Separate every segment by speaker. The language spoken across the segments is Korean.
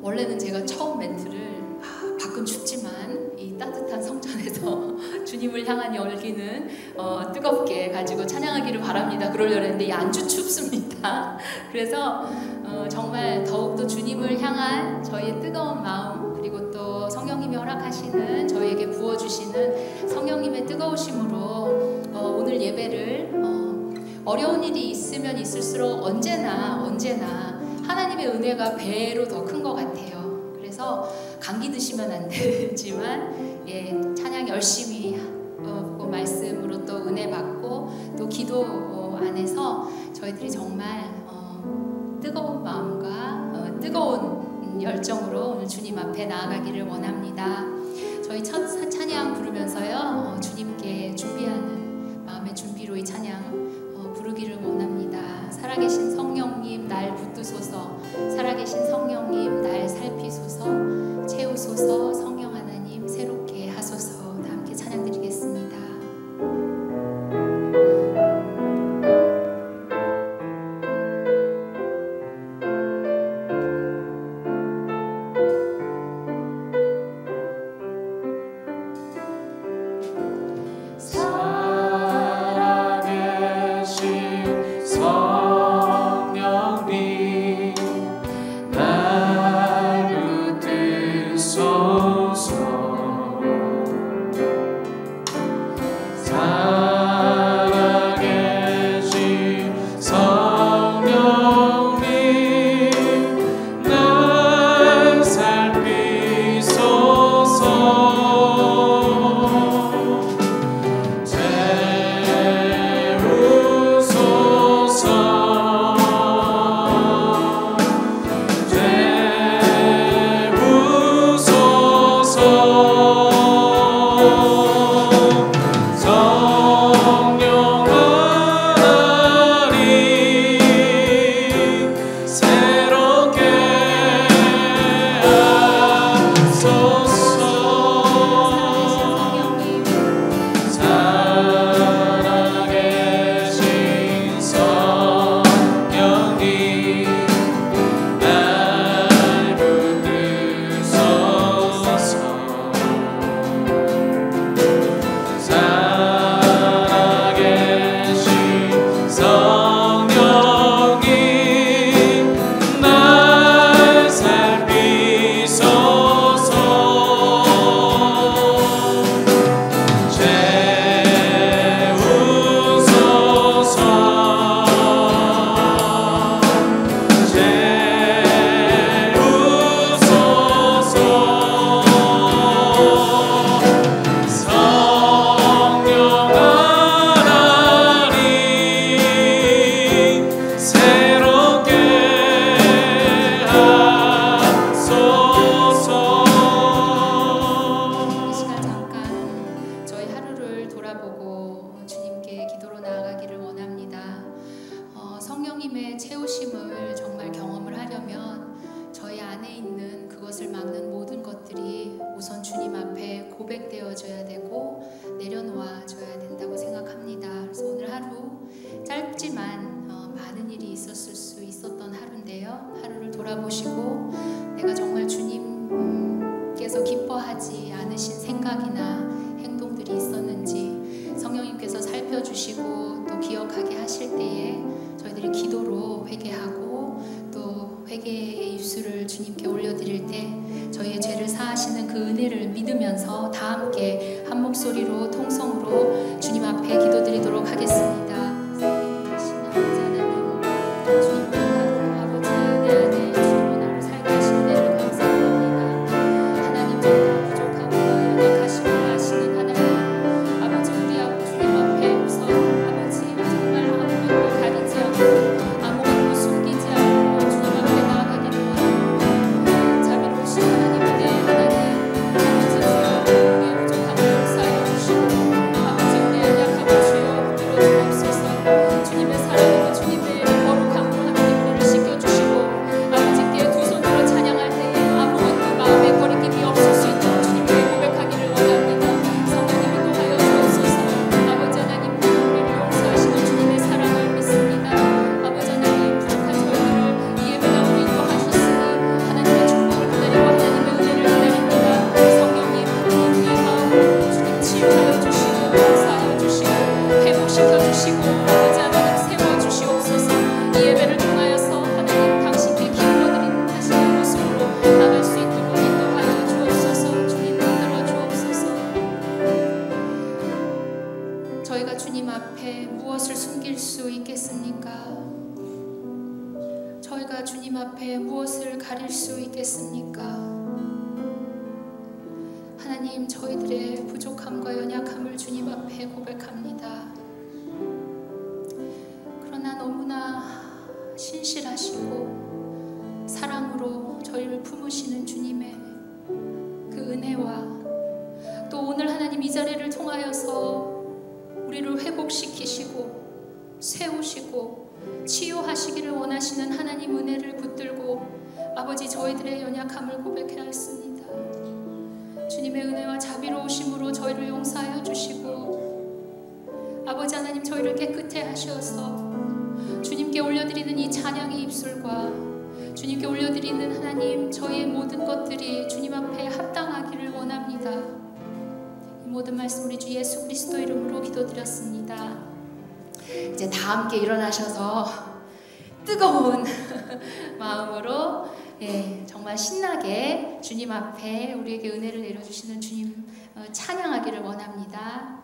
Speaker 1: 원래는 제가 처음 멘트를 밖은 춥지만 이 따뜻한 성전에서 주님을 향한 열기는 뜨겁게 가지고 찬양하기를 바랍니다. 그러려고 했는데 안주 춥습니다. 그래서 정말 더욱더 주님을 향한 저희의 뜨거운 마음, 그리고 또 성령님이 허락하시는 저희에게 부어주시는 성령님의 뜨거우심으로 오늘 예배를 어려운 일이 있으면 있을수록 언제나 하나님의 은혜가 배로 더 큰 것 같아요. 그래서 감기 드시면 안 되지만 찬양 열심히 그 말씀으로 또 은혜 받고 또 기도 안에서 저희들이 정말 뜨거운 마음과 뜨거운 열정으로 오늘 주님 앞에 나아가기를 원합니다. 저희 첫 찬양 부르면서요 주님께 준비하는 마음의 준비로 이 찬양 부르기를 원합니다. 살아계신 성령님 날 붙드소서, 살아계신 성령님 날 살피소서, 채우소서, 성령 하나님 새롭게 하소서. 다 함께 찬양 드리겠습니다. 성령님의 채우심을 정말 경험을 하려면 저희 안에 있는 그것을 막는 모든 것들이 우선 주님 앞에 고백되어져야 되고 내려놓아져야 된다고 생각합니다. 그래서 오늘 하루 짧지만 많은 일이 있었을 수 있었던 하루인데요. 하루를 돌아보시고 내가 정말 주님께서 기뻐하지 않으신 생각이나 행동들이 있었는지 성령님께서 살펴주시고 또 기억하게 하실 때에 저희들이 기도로 회개하고 또 회개의 입술을 주님께 올려드릴 때 저희의 죄를 사하시는 그 은혜를 믿으면서 다 함께 한 목소리로 통성으로 주님 앞에 기도드리도록 하겠습니다.
Speaker 2: 주옵소서.
Speaker 1: 앞에 무엇을 가릴 수 있겠습니까? 하나님, 저희들의 부족함과 연약함을 주님 앞에 고백합니다. 그러나 너무나 신실하시고 사랑으로 저희를 품으시는 주님의 그 은혜와 또 오늘 하나님 이 자리를 통하여서 우리를 회복시키시고 세우시고 치유하시기를 원하시는 하나님 은혜를 붙들고 아버지, 저희들의 연약함을 고백해야 했습니다. 주님의 은혜와 자비로우심으로 저희를 용서하여 주시고 아버지 하나님, 저희를 깨끗해 하셔서 주님께 올려드리는 이 찬양의 입술과 주님께 올려드리는 하나님 저희의 모든 것들이 주님 앞에 합당하기를 원합니다. 이 모든 말씀 우리 주 예수 그리스도 이름으로 기도드렸습니다. 이제 다 함께 일어나셔서 뜨거운 마음으로 정말 신나게 주님 앞에 우리에게 은혜를 내려주시는 주님 찬양하기를 원합니다.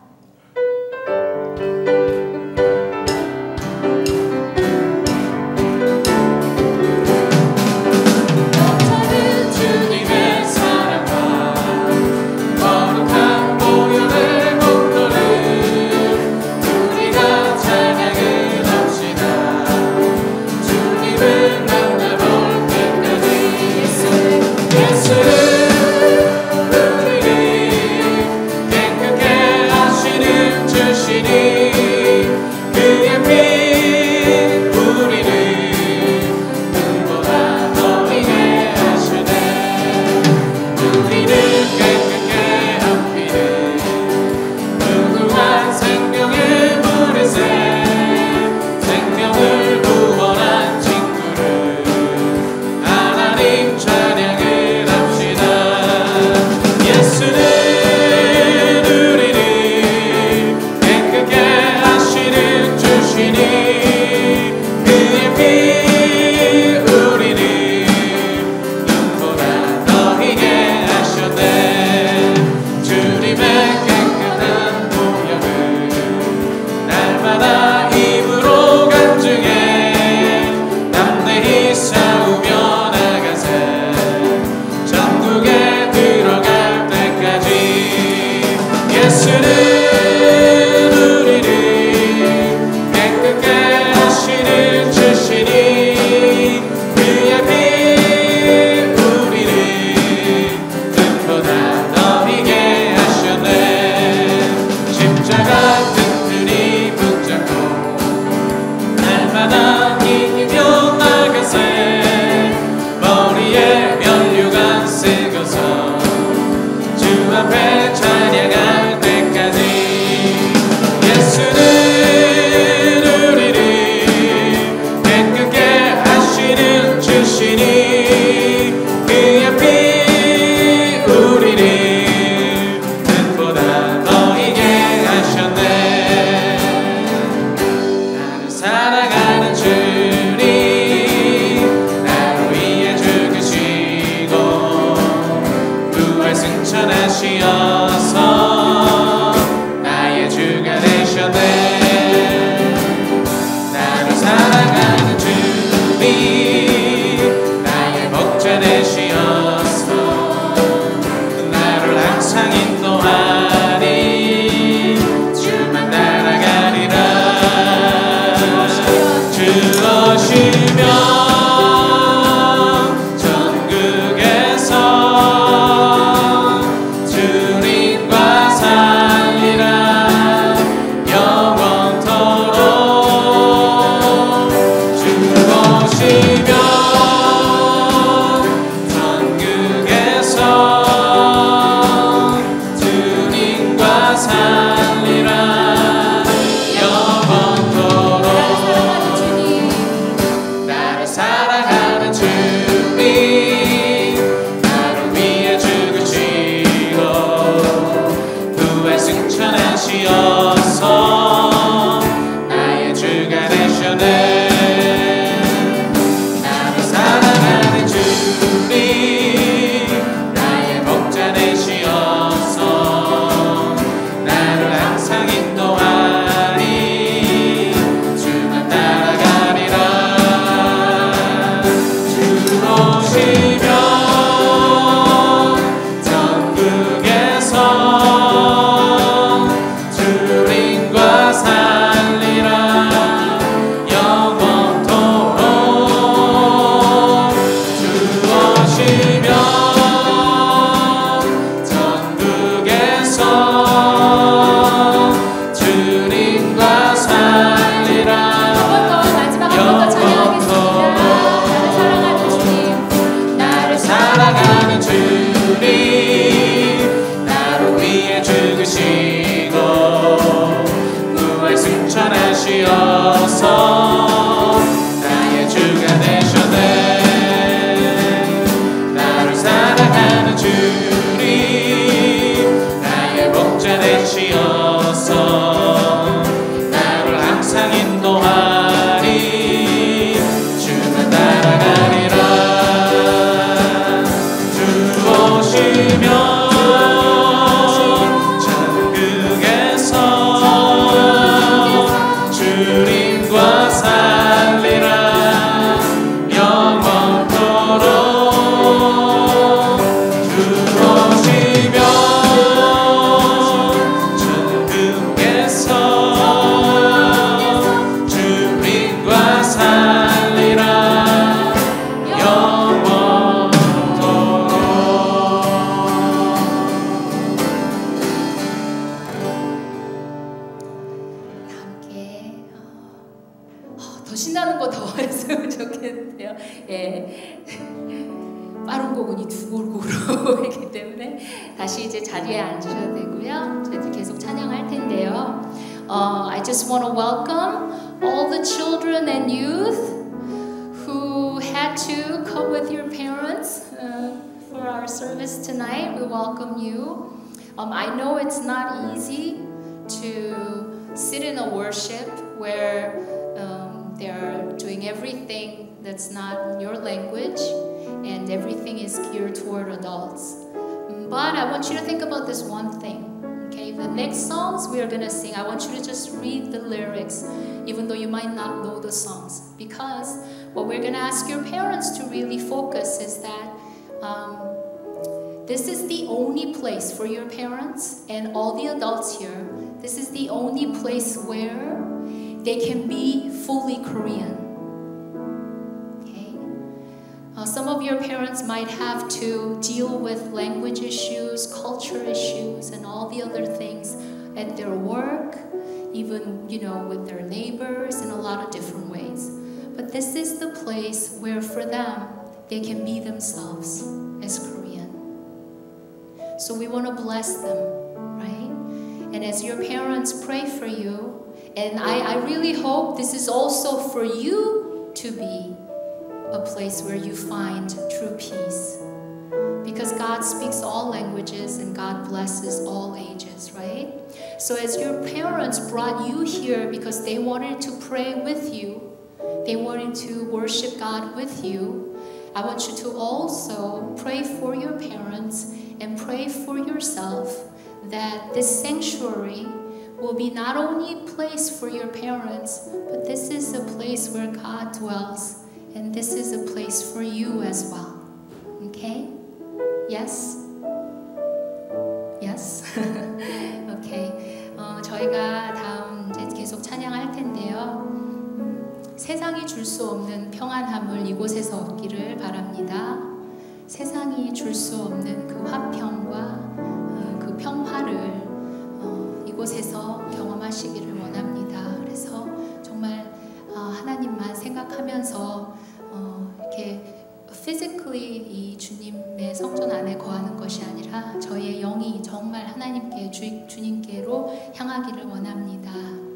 Speaker 2: 전국에서
Speaker 1: 더 신나는 거 더 했으면 좋겠는데요. 예. 빠른 곡은 이 두 곡으로 했기 때문에 다시 이제 자리에 앉으셔도 되고요. 저희들 계속 찬양할 텐데요. I just want to welcome all the children and youth who had to come with your parents for our service tonight. We welcome you. I know it's not easy to sit in a worship where they're doing everything that's not in your language and everything is geared toward adults. But I want you to think about this one thing. Okay, the next songs we are going to sing, I want you to just read the lyrics even though you might not know the songs, because what we're going to ask your parents to really focus is that this is the only place for your parents and all the adults here. This is the only place where they can be fully Korean. Okay? Some of your parents might have to deal with language issues, culture issues, and all the other things at their work, even, with their neighbors in a lot of different ways. But this is the place where for them, they can be themselves as Korean. So we want to bless them, right? And as your parents pray for you, and I really hope this is also for you to be a place where you find true peace. Because God speaks all languages and God blesses all ages, right? So as your parents brought you here because they wanted to pray with you, they wanted to worship God with you, I want you to also pray for your parents and pray for yourself that this sanctuary will be not only a place for your parents, but this is a place where God dwells, and this is a place for you as well. Okay? Yes? Yes? Okay. 저희가 다음 이제 계속 찬양할 텐데요. 세상이 줄 수 없는 평안함을 이곳에서 얻기를 바랍니다. 세상이 줄 수 없는 그 화평과 그 평화를 이곳에서 경험하시기를 원합니다. 그래서 정말 하나님만 생각하면서 이렇게 physically 이 주님의 성전 안에 거하는 것이 아니라 저희의 영이 정말 하나님께 주님께로 향하기를 원합니다.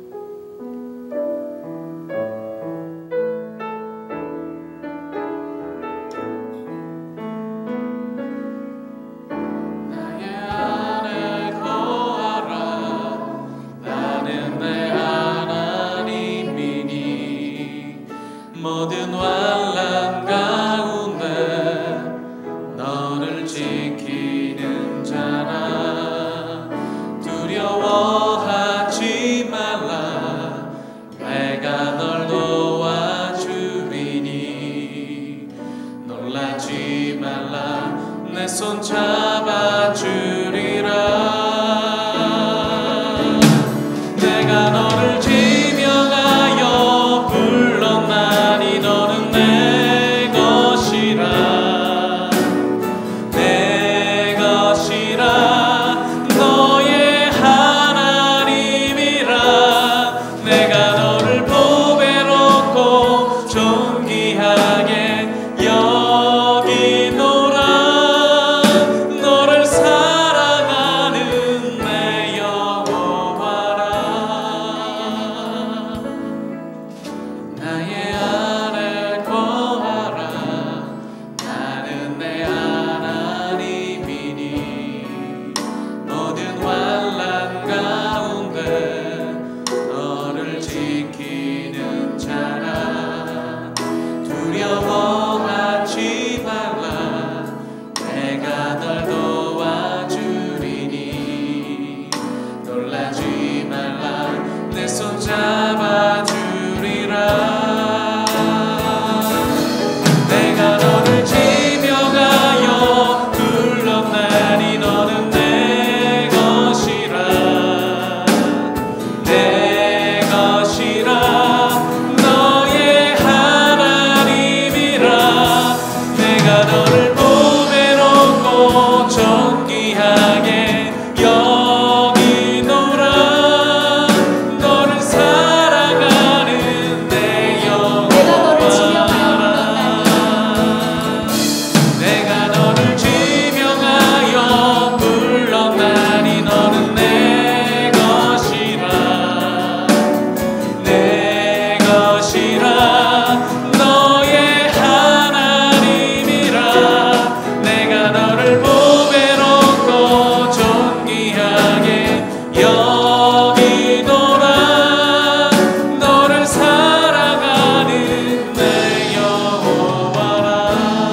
Speaker 2: 모든 환난 가운데 너를 지키는 자라 두려워하지 말라 놀라지 말라 내 손 잡아주리라 내가 너를 지명하여 불렀나니 너는 내 것이라 내 것이라 너의 하나님이라 내가 너를 보배롭고 존귀하게 여기노라 너를 사랑하는 내 여호와라 나의 안에 거하라 나는 내 하나님이니 모든 환난 가운데 너를 지키는 자라 두려워하지 말라 내가 널 도와주리니 놀라지 말라 내 손 잡아주리라 내가 너를 지명하여 불렀나니 너는 내 것이라 내 것이라 너의 하나님이라 내가 너를 보배롭고 존귀하게 여기노라 너를 사랑하는 내 여호와라 내가 너를 지명하여 불렀나니 너는 내 것이라 내 것이라 너의 하나님이라 내가 너를 보배롭고 존귀하게 여기노라 너를 사랑하는 내 여호와라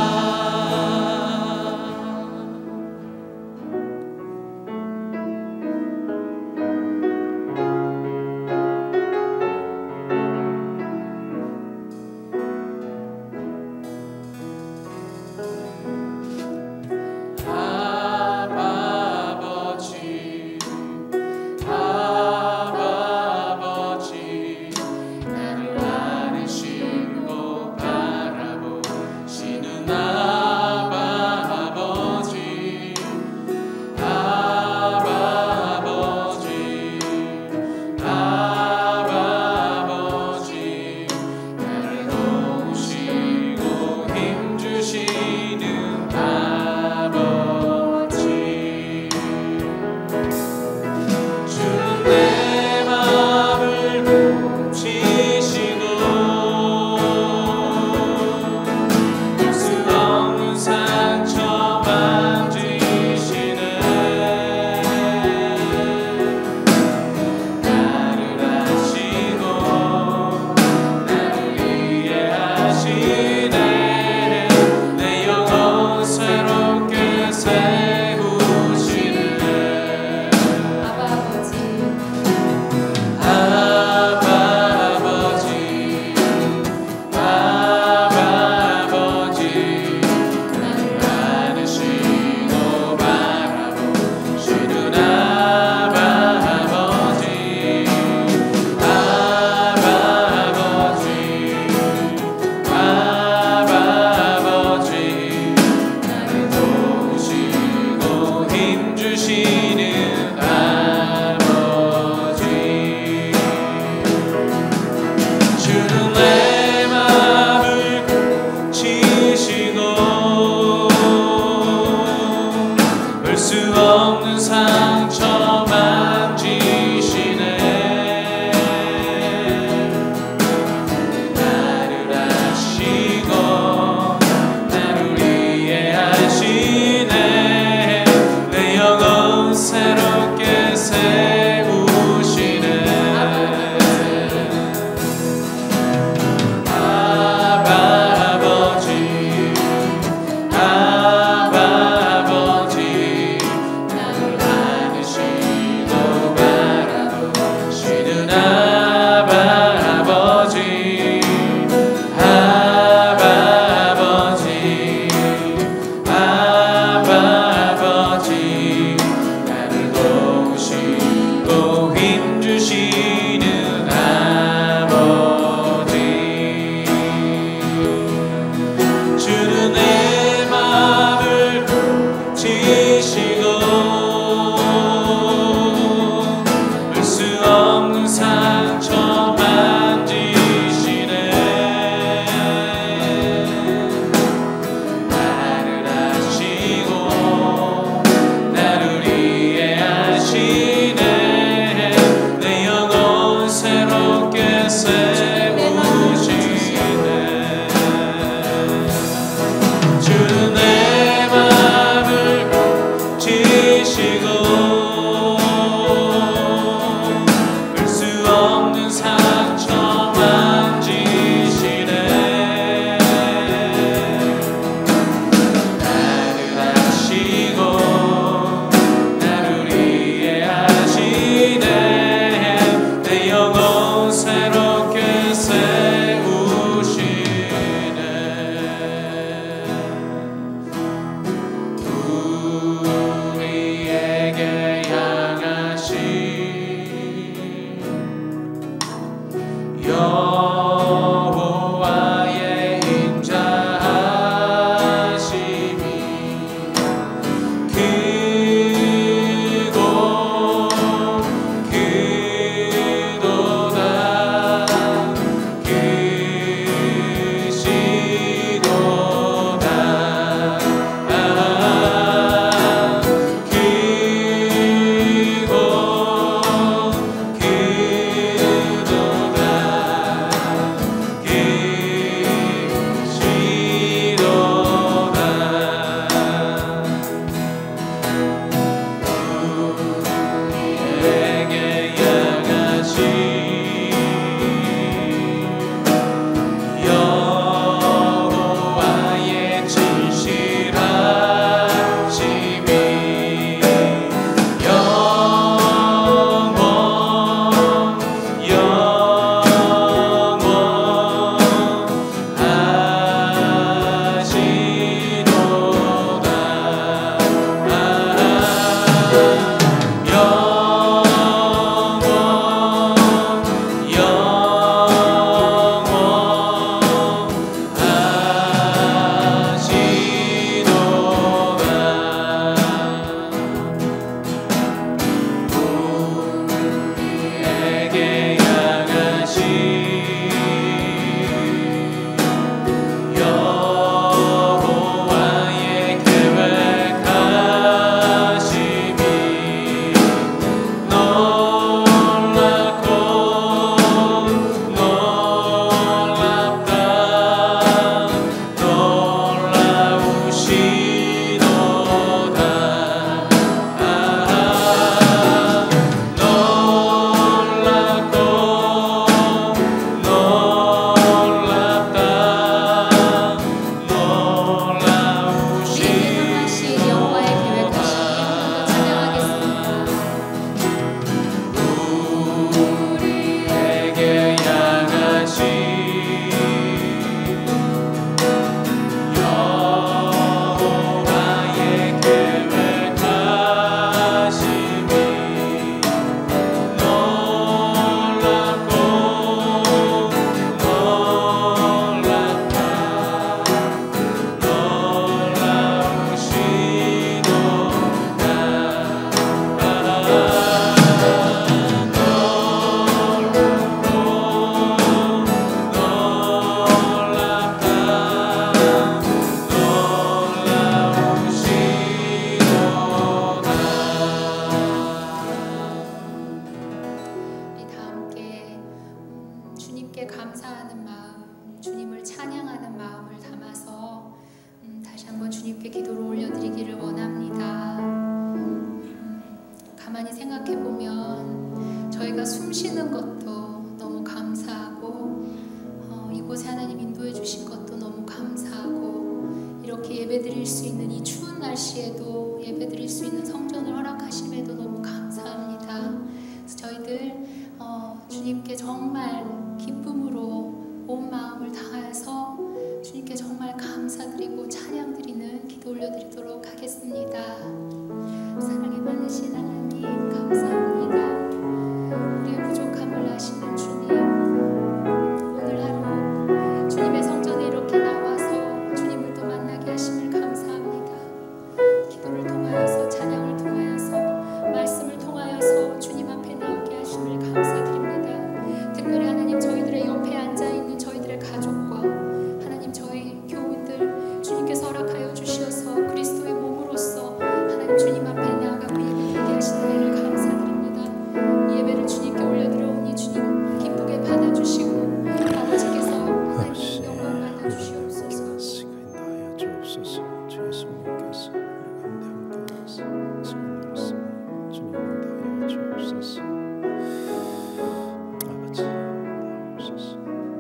Speaker 2: 아버지 아버지 나를 안으시고 바라보시는 아버지 아버지 아버지 나를 도우시고 힘주시는 아버지 주는 내 마음을 훔치시고 볼 수 없는 상처 만지시네 나를 아시고 나를 이해하시네 내 영혼 새로
Speaker 1: 푸시는 것도 너무 감사하고 이곳에 하나님 인도해 주신 것도 너무 감사하고 이렇게 예배드릴 수 있는 이 추운 날씨에도 예배드릴 수 있는 성전을 허락하심에도 너무 감사합니다. 그래서 저희들 주님께 정말 기쁨으로 온 마음을 다해서 주님께 정말 감사드리고 찬양드리는 기도 올려드리도록 하겠습니다. 사랑이 많으신 하나님 감사합니다. 우리의 부족함을 아시는 주님, 오늘 하루 주님의 성전에 이렇게 나와서 주님을 또 만나게 하심을 감사합니다. 기도를 통하여서 찬양을 통하여서 말씀을 통하여서 주님 앞에 나오게 하심을 감사드립니다. 특별히 하나님 저희들의 옆에 앉아있는 저희들의 가족과 하나님 저희 교우들 주님께서 허락하여 주셔서 그리스도의 몸으로서 하나님 주님 앞에 나아가고 예배드리게 하시는 일을 감사드립니다. 이 예배를 주님께 올려드려오니 주님 기쁘게 받아주시고 아버지께서 하나님 영광 받아주시옵소서.
Speaker 3: 인도하여 주옵소서. 주 예수님께서 우리 가운데 함께 하셔서 지금 말씀 주님 인도하여 주옵소서. 아버지 나옵소서.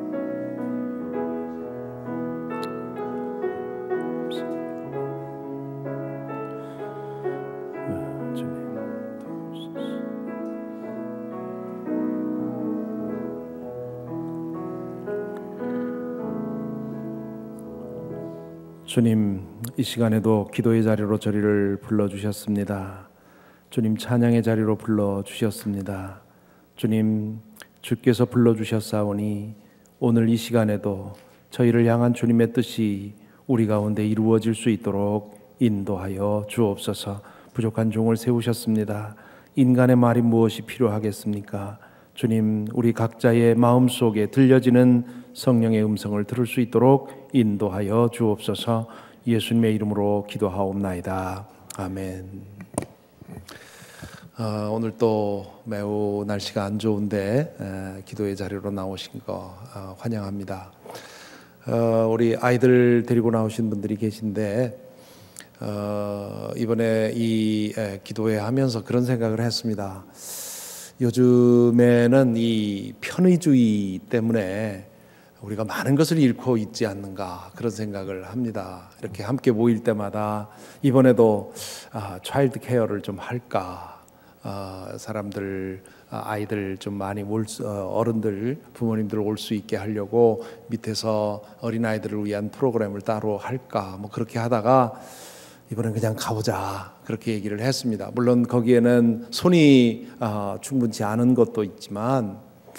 Speaker 3: 주님, 이 시간에도 기도의 자리로 저리를 불러주셨습니다. 주님, 찬양의 자리로 불러주셨습니다. 주님, 주께서 불러주셨사오니 오늘 이 시간에도 저희를 향한 주님의 뜻이 우리 가운데 이루어질 수 있도록 인도하여 주옵소서. 부족한 종을 세우셨습니다. 인간의 말이 무엇이 필요하겠습니까? 주님, 우리 각자의 마음속에 들려지는 성령의 음성을 들을 수 있도록 인도하여 주옵소서. 예수님의 이름으로 기도하옵나이다. 아멘. 오늘 또 매우 날씨가 안 좋은데 기도의 자리로 나오신 거 환영합니다. 우리 아이들 데리고 나오신 분들이 계신데 이번에 이 기도회 하면서 그런 생각을 했습니다. 요즘에는 이 편의주의 때문에 우리가 많은 것을 잃고 있지 않는가 그런 생각을 합니다. 이렇게 함께 모일 때마다 이번에도 차일드 케어를 좀 할까, 사람들 아이들 좀 많이 어른들 부모님들 올 수 있게 하려고 밑에서 어린아이들을 위한 프로그램을 따로 할까 뭐 그렇게 하다가 이번엔 그냥 가보자 그렇게 얘기를 했습니다. 물론 거기에는 손이 충분치 않은 것도 있지만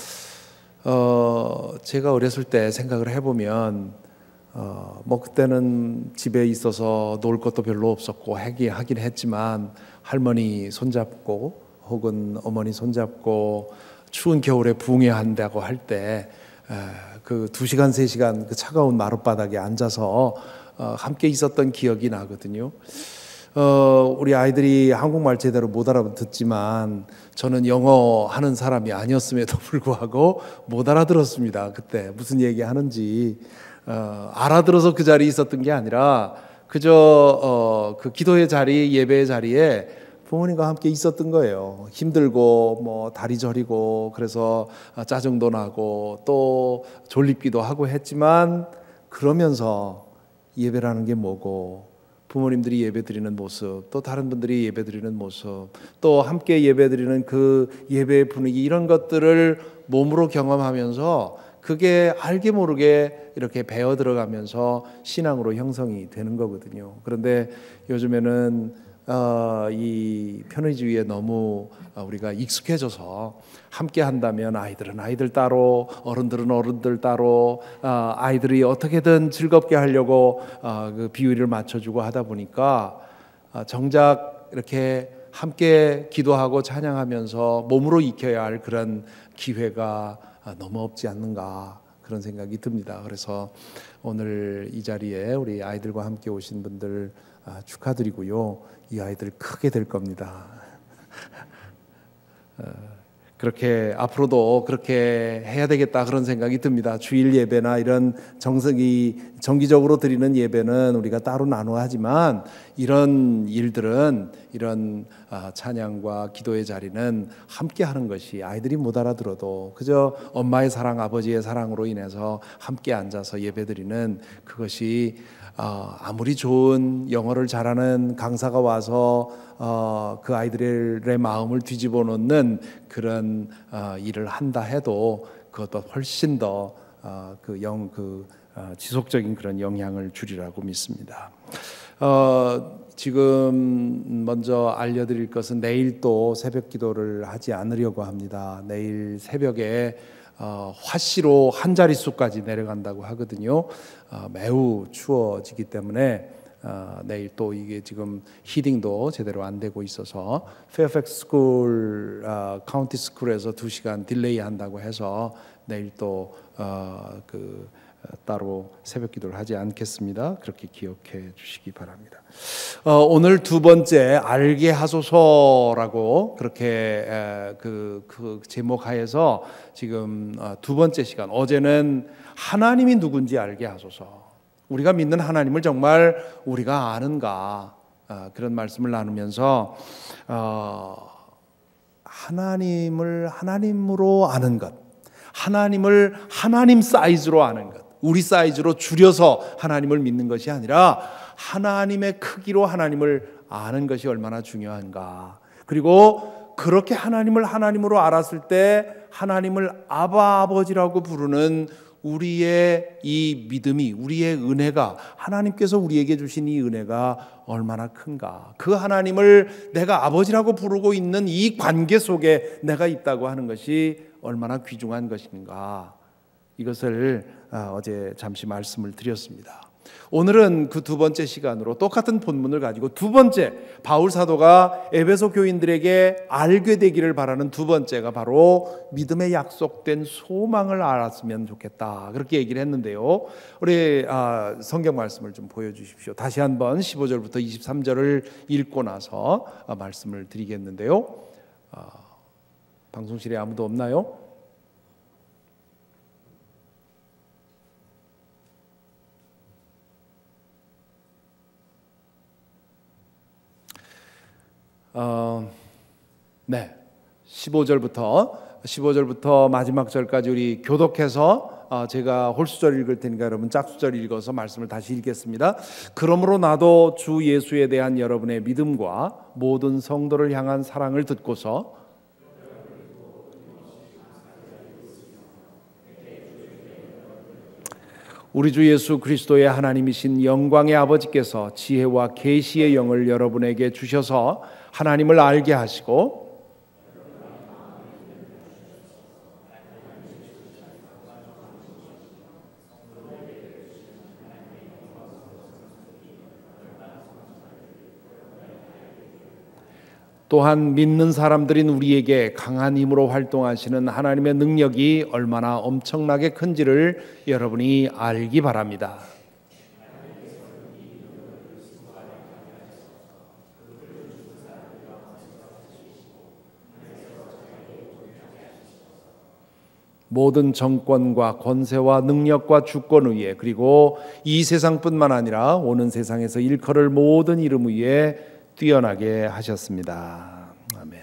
Speaker 3: 제가 어렸을 때 생각을 해보면 뭐 그때는 집에 있어서 놀 것도 별로 없었고 하긴 했지만 할머니 손잡고 혹은 어머니 손잡고 추운 겨울에 붕해한다고 할 때 그 2시간 3시간 그 차가운 마룻바닥에 앉아서 함께 있었던 기억이 나거든요. 우리 아이들이 한국말 제대로 못 알아듣지만 저는 영어 하는 사람이 아니었음에도 불구하고 못 알아들었습니다. 그때 무슨 얘기 하는지 알아들어서 그 자리에 있었던 게 아니라 그저 그 기도의 자리, 예배의 자리에 부모님과 함께 있었던 거예요. 힘들고 뭐 다리 저리고 그래서 짜증도 나고 또 졸립기도 하고 했지만 그러면서 예배라는 게 뭐고 부모님들이 예배드리는 모습 또 다른 분들이 예배드리는 모습 또 함께 예배드리는 그 예배의 분위기 이런 것들을 몸으로 경험하면서 그게 알게 모르게 이렇게 배어 들어가면서 신앙으로 형성이 되는 거거든요. 그런데 요즘에는 이 편의주의에 너무 우리가 익숙해져서 함께 한다면 아이들은 아이들 따로 어른들은 어른들 따로 아이들이 어떻게든 즐겁게 하려고 그 비율을 맞춰주고 하다 보니까 정작 이렇게 함께 기도하고 찬양하면서 몸으로 익혀야 할 그런 기회가 너무 없지 않는가 그런 생각이 듭니다. 그래서 오늘 이 자리에 우리 아이들과 함께 오신 분들 축하드리고요. 이 아이들 크게 될 겁니다. 그렇게 앞으로도 그렇게 해야 되겠다 그런 생각이 듭니다. 주일 예배나 이런 정기적으로 드리는 예배는 우리가 따로 나눠 하지만 이런 일들은 이런 찬양과 기도의 자리는 함께 하는 것이 아이들이 못 알아들어도 그저 엄마의 사랑, 아버지의 사랑으로 인해서 함께 앉아서 예배드리는 그것이 아무리 좋은 영어를 잘하는 강사가 와서 그 아이들의 마음을 뒤집어 놓는 그런 일을 한다 해도 그것도 훨씬 더 지속적인 그런 영향을 주리라고 믿습니다. 지금 먼저 알려드릴 것은 내일 또 새벽 기도를 하지 않으려고 합니다. 내일 새벽에 화씨로 한 자릿수까지 내려간다고 하거든요. 매우 추워지기 때문에 내일 또 이게 지금 히딩도 제대로 안 되고 있어서 페어팩스 스쿨 카운티 스쿨에서 2시간 딜레이 한다고 해서 내일 또 따로 새벽 기도를 하지 않겠습니다. 그렇게 기억해 주시기 바랍니다. 오늘 두 번째 알게 하소서라고 그렇게 그 제목 하에서 지금 두 번째 시간, 어제는 하나님이 누군지 알게 하소서, 우리가 믿는 하나님을 정말 우리가 아는가, 그런 말씀을 나누면서 하나님을 하나님으로 아는 것, 하나님을 하나님 사이즈로 아는 것, 우리 사이즈로 줄여서 하나님을 믿는 것이 아니라 하나님의 크기로 하나님을 아는 것이 얼마나 중요한가. 그리고 그렇게 하나님을 하나님으로 알았을 때 하나님을 아바 아버지라고 부르는 우리의 이 믿음이, 우리의 은혜가, 하나님께서 우리에게 주신 이 은혜가 얼마나 큰가. 그 하나님을 내가 아버지라고 부르고 있는 이 관계 속에 내가 있다고 하는 것이 얼마나 귀중한 것인가. 이것을 어제 잠시 말씀을 드렸습니다. 오늘은 그 두 번째 시간으로 똑같은 본문을 가지고 두 번째, 바울 사도가 에베소 교인들에게 알게 되기를 바라는 두 번째가 바로 믿음의 약속된 소망을 알았으면 좋겠다, 그렇게 얘기를 했는데요. 우리 성경 말씀을 좀 보여주십시오. 다시 한번 15절부터 23절을 읽고 나서 말씀을 드리겠는데요. 방송실에 아무도 없나요? 네, 15절부터 마지막 절까지 우리 교독해서 제가 홀수절 읽을 테니까 여러분 짝수절 읽어서 말씀을 다시 읽겠습니다. 그러므로 나도 주 예수에 대한 여러분의 믿음과 모든 성도를 향한 사랑을 듣고서 우리 주 예수 그리스도의 하나님이신 영광의 아버지께서 지혜와 계시의 영을 여러분에게 주셔서 하나님을 알게 하시고 또한 믿는 사람들인 우리에게 강한 힘으로 활동하시는 하나님의 능력이 얼마나 엄청나게 큰지를 여러분이 알기 바랍니다. 모든 정권과 권세와 능력과 주권 위에, 그리고 이 세상뿐만 아니라 오는 세상에서 일컬을 모든 이름 위에 뛰어나게 하셨습니다. 아멘.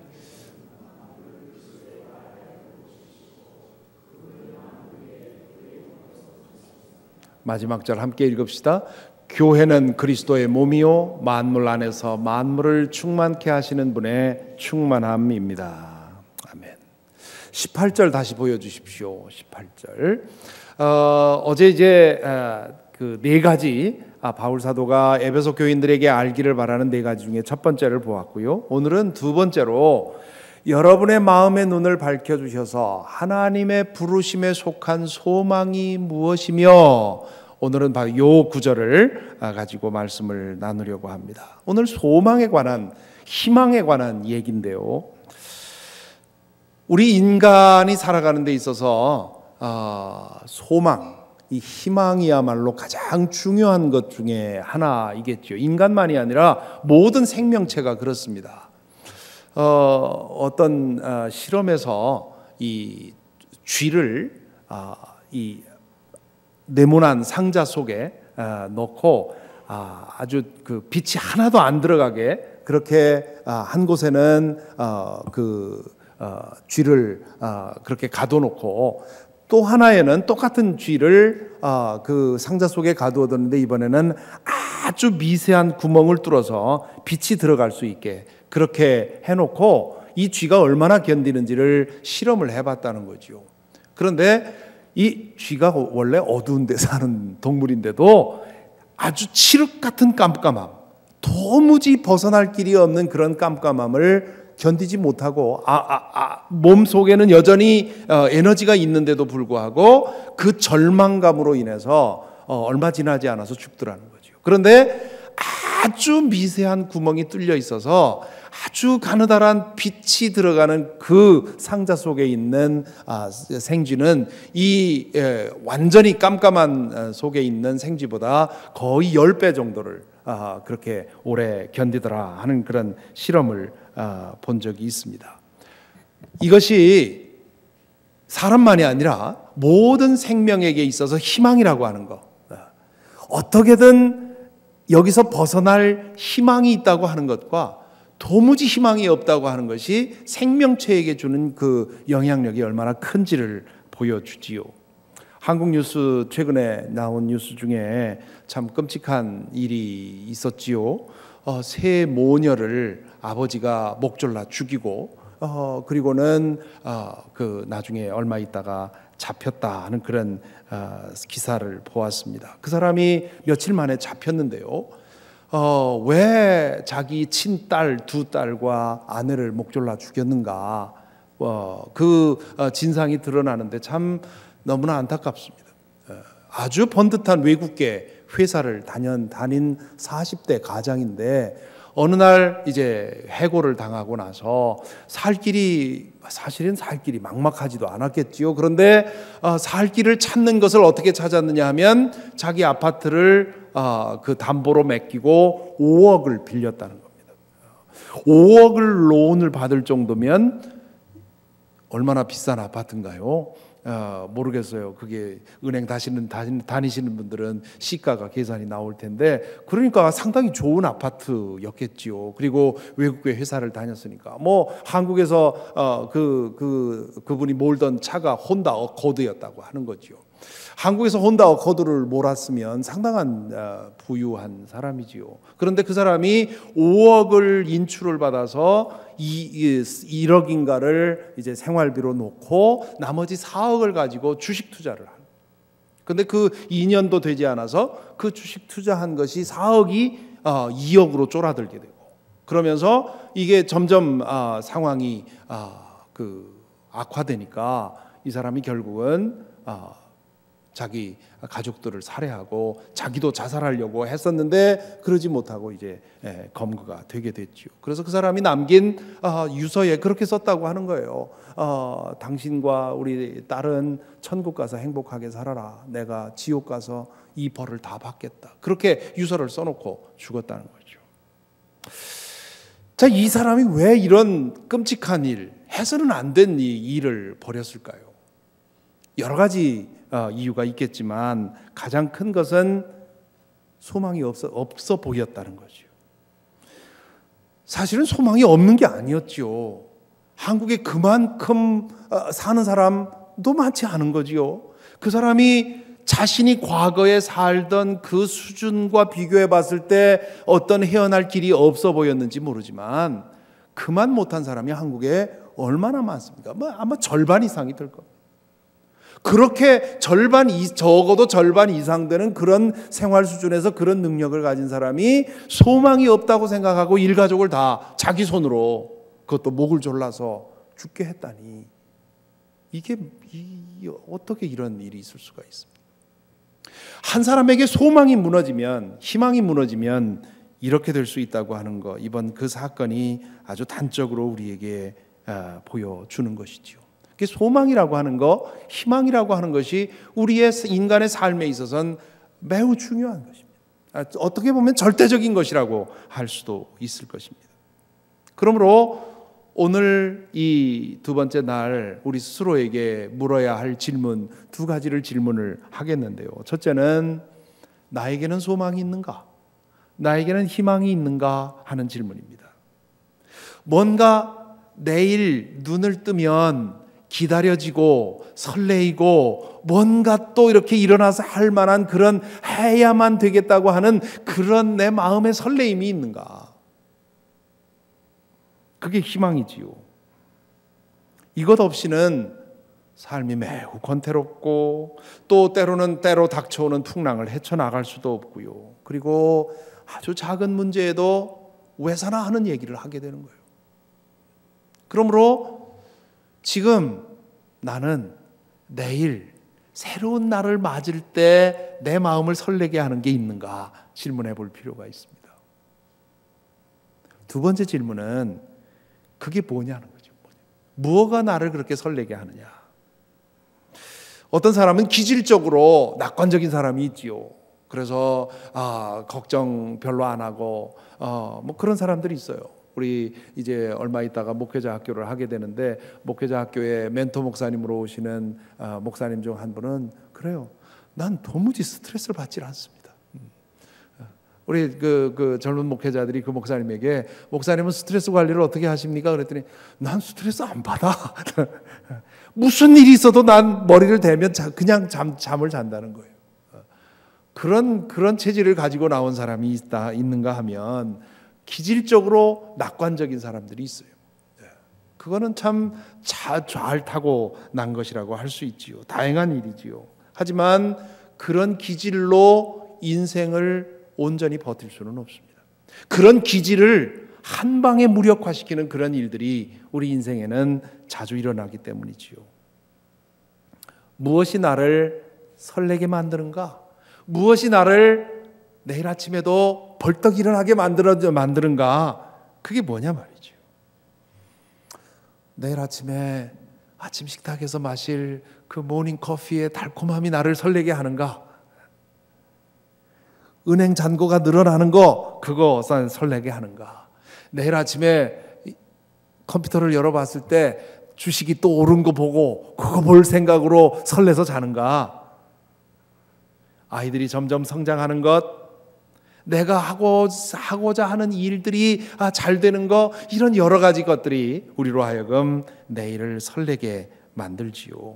Speaker 3: 마지막 절 함께 읽읍시다. 교회는 그리스도의 몸이요 만물 안에서 만물을 충만케 하시는 분의 충만함입니다. 아멘. 18절 다시 보여주십시오. 18절. 어제 이제 그 네 가지 바울 사도가 에베소 교인들에게 알기를 바라는 네 가지 중에 첫 번째를 보았고요. 오늘은 두 번째로 여러분의 마음의 눈을 밝혀주셔서 하나님의 부르심에 속한 소망이 무엇이며, 오늘은 바로 이 구절을 가지고 말씀을 나누려고 합니다. 오늘 소망에 관한, 희망에 관한 얘기인데요. 우리 인간이 살아가는 데 있어서 소망, 이 희망이야말로 가장 중요한 것 중에 하나이겠죠. 인간만이 아니라 모든 생명체가 그렇습니다. 어떤 실험에서 이 쥐를 이 네모난 상자 속에 넣고 아주 그 빛이 하나도 안 들어가게 그렇게 한 곳에는 쥐를 그렇게 가둬놓고 또 하나에는 똑같은 쥐를 그 상자 속에 가두어뒀는데 이번에는 아주 미세한 구멍을 뚫어서 빛이 들어갈 수 있게 그렇게 해놓고 이 쥐가 얼마나 견디는지를 실험을 해봤다는 거죠. 그런데 이 쥐가 원래 어두운 데 사는 동물인데도 아주 칠흑 같은 깜깜함, 도무지 벗어날 길이 없는 그런 깜깜함을 견디지 못하고 몸 속에는 여전히 에너지가 있는데도 불구하고 그 절망감으로 인해서 얼마 지나지 않아서 죽더라는 거죠. 그런데 아주 미세한 구멍이 뚫려 있어서 아주 가느다란 빛이 들어가는 그 상자 속에 있는 생쥐는 이 완전히 깜깜한 속에 있는 생쥐보다 거의 10배 정도를 그렇게 오래 견디더라 하는 그런 실험을 본 적이 있습니다. 이것이 사람만이 아니라 모든 생명에게 있어서 희망이라고 하는 것, 어떻게든 여기서 벗어날 희망이 있다고 하는 것과 도무지 희망이 없다고 하는 것이 생명체에게 주는 그 영향력이 얼마나 큰지를 보여주지요. 한국 뉴스 최근에 나온 뉴스 중에 참 끔찍한 일이 있었지요. 새 모녀를 아버지가 목졸라 죽이고 그리고는 그 나중에 얼마 있다가 잡혔다 하는 그런 기사를 보았습니다. 그 사람이 며칠 만에 잡혔는데요. 왜 자기 친딸 두 딸과 아내를 목졸라 죽였는가? 그 진상이 드러나는데 참 너무나 안타깝습니다. 아주 번듯한 외국계 회사를 다닌 40대 가장인데 어느 날 이제 해고를 당하고 나서 사실은 살 길이 막막하지도 않았겠지요. 그런데 살 길을 찾는 것을 어떻게 찾았느냐 하면 자기 아파트를 그 담보로 맡기고 5억을 빌렸다는 겁니다. 5억을 론을 받을 정도면 얼마나 비싼 아파트인가요? 모르겠어요. 그게 은행 다니시는 분들은 시가가 계산이 나올 텐데 그러니까 상당히 좋은 아파트였겠지요. 그리고 외국계 회사를 다녔으니까 뭐 한국에서 그분이 몰던 차가 혼다 어코드였다고 하는 거죠. 한국에서 혼다 어코드를 몰았으면 상당한 부유한 사람이지요. 그런데 그 사람이 5억을 인출을 받아서 1억인가를 이제 생활비로 놓고 나머지 4억을 가지고 주식 투자를 하는. 그런데 그 2년도 되지 않아서 그 주식 투자한 것이 4억이 2억으로 쫄아들게 되고 그러면서 이게 점점 상황이 악화되니까 이 사람이 결국은 자기 가족들을 살해하고 자기도 자살하려고 했었는데 그러지 못하고 이제 검거가 되게 됐죠. 그래서 그 사람이 남긴 유서에 그렇게 썼다고 하는 거예요. 당신과 우리 딸은 천국 가서 행복하게 살아라. 내가 지옥 가서 이 벌을 다 받겠다. 그렇게 유서를 써놓고 죽었다는 거죠. 자, 이 사람이 왜 이런 끔찍한 일, 해서는 안 된 이 일을 벌였을까요? 여러 가지 이유가 있겠지만 가장 큰 것은 소망이 없어 보였다는 거죠. 사실은 소망이 없는 게 아니었죠. 한국에 그만큼 사는 사람도 많지 않은 거지요. 그 사람이 자신이 과거에 살던 그 수준과 비교해 봤을 때 어떤 헤어날 길이 없어 보였는지 모르지만 그만 못한 사람이 한국에 얼마나 많습니까? 아마 절반 이상이 될 겁니다. 그렇게 적어도 절반 이상 되는 그런 생활 수준에서 그런 능력을 가진 사람이 소망이 없다고 생각하고 일가족을 다 자기 손으로 그것도 목을 졸라서 죽게 했다니 이게 어떻게 이런 일이 있을 수가 있습니까? 한 사람에게 소망이 무너지면 희망이 무너지면 이렇게 될 수 있다고 하는 것, 이번 그 사건이 아주 단적으로 우리에게 보여주는 것이지요. 소망이라고 하는 것, 희망이라고 하는 것이 우리의 인간의 삶에 있어서는 매우 중요한 것입니다. 어떻게 보면 절대적인 것이라고 할 수도 있을 것입니다. 그러므로 오늘 이 두 번째 날 우리 스스로에게 물어야 할 질문 두 가지를 질문을 하겠는데요. 첫째는 나에게는 소망이 있는가? 나에게는 희망이 있는가? 하는 질문입니다. 뭔가 내일 눈을 뜨면 기다려지고 설레이고 뭔가 또 이렇게 일어나서 할 만한 그런 해야만 되겠다고 하는 그런 내 마음의 설레임이 있는가? 그게 희망이지요. 이것 없이는 삶이 매우 권태롭고 또 때로 닥쳐오는 풍랑을 헤쳐나갈 수도 없고요. 그리고 아주 작은 문제에도 왜 사나 하는 얘기를 하게 되는 거예요. 그러므로 지금 나는 내일 새로운 날을 맞을 때 내 마음을 설레게 하는 게 있는가 질문해 볼 필요가 있습니다. 두 번째 질문은 그게 뭐냐는 거죠. 무엇가 나를 그렇게 설레게 하느냐. 어떤 사람은 기질적으로 낙관적인 사람이 있지요. 그래서 걱정 별로 안 하고 뭐 그런 사람들이 있어요. 우리 이제 얼마 있다가 목회자 학교를 하게 되는데 목회자 학교에 멘토 목사님으로 오시는 목사님 중 한 분은 그래요. 난 도무지 스트레스를 받질 않습니다. 우리 그 젊은 목회자들이 그 목사님에게 목사님은 스트레스 관리를 어떻게 하십니까? 그랬더니 난 스트레스 안 받아. 무슨 일이 있어도 난 머리를 대면 그냥 잠을 잔다는 거예요. 그런 체질을 가지고 나온 사람이 있는가 하면 기질적으로 낙관적인 사람들이 있어요. 그거는 참 잘 타고 난 것이라고 할 수 있지요. 다행한 일이지요. 하지만 그런 기질로 인생을 온전히 버틸 수는 없습니다. 그런 기질을 한 방에 무력화시키는 그런 일들이 우리 인생에는 자주 일어나기 때문이지요. 무엇이 나를 설레게 만드는가? 무엇이 나를 내일 아침에도 벌떡 일어나게 만드는가? 그게 뭐냐 말이죠. 내일 아침에 아침 식탁에서 마실 그 모닝 커피의 달콤함이 나를 설레게 하는가? 은행 잔고가 늘어나는 거 그거 설레게 하는가? 내일 아침에 컴퓨터를 열어봤을 때 주식이 또 오른 거 보고 그거 볼 생각으로 설레서 자는가? 아이들이 점점 성장하는 것, 내가 하고자 하는 일들이 잘 되는 거, 이런 여러 가지 것들이 우리로 하여금 내일을 설레게 만들지요.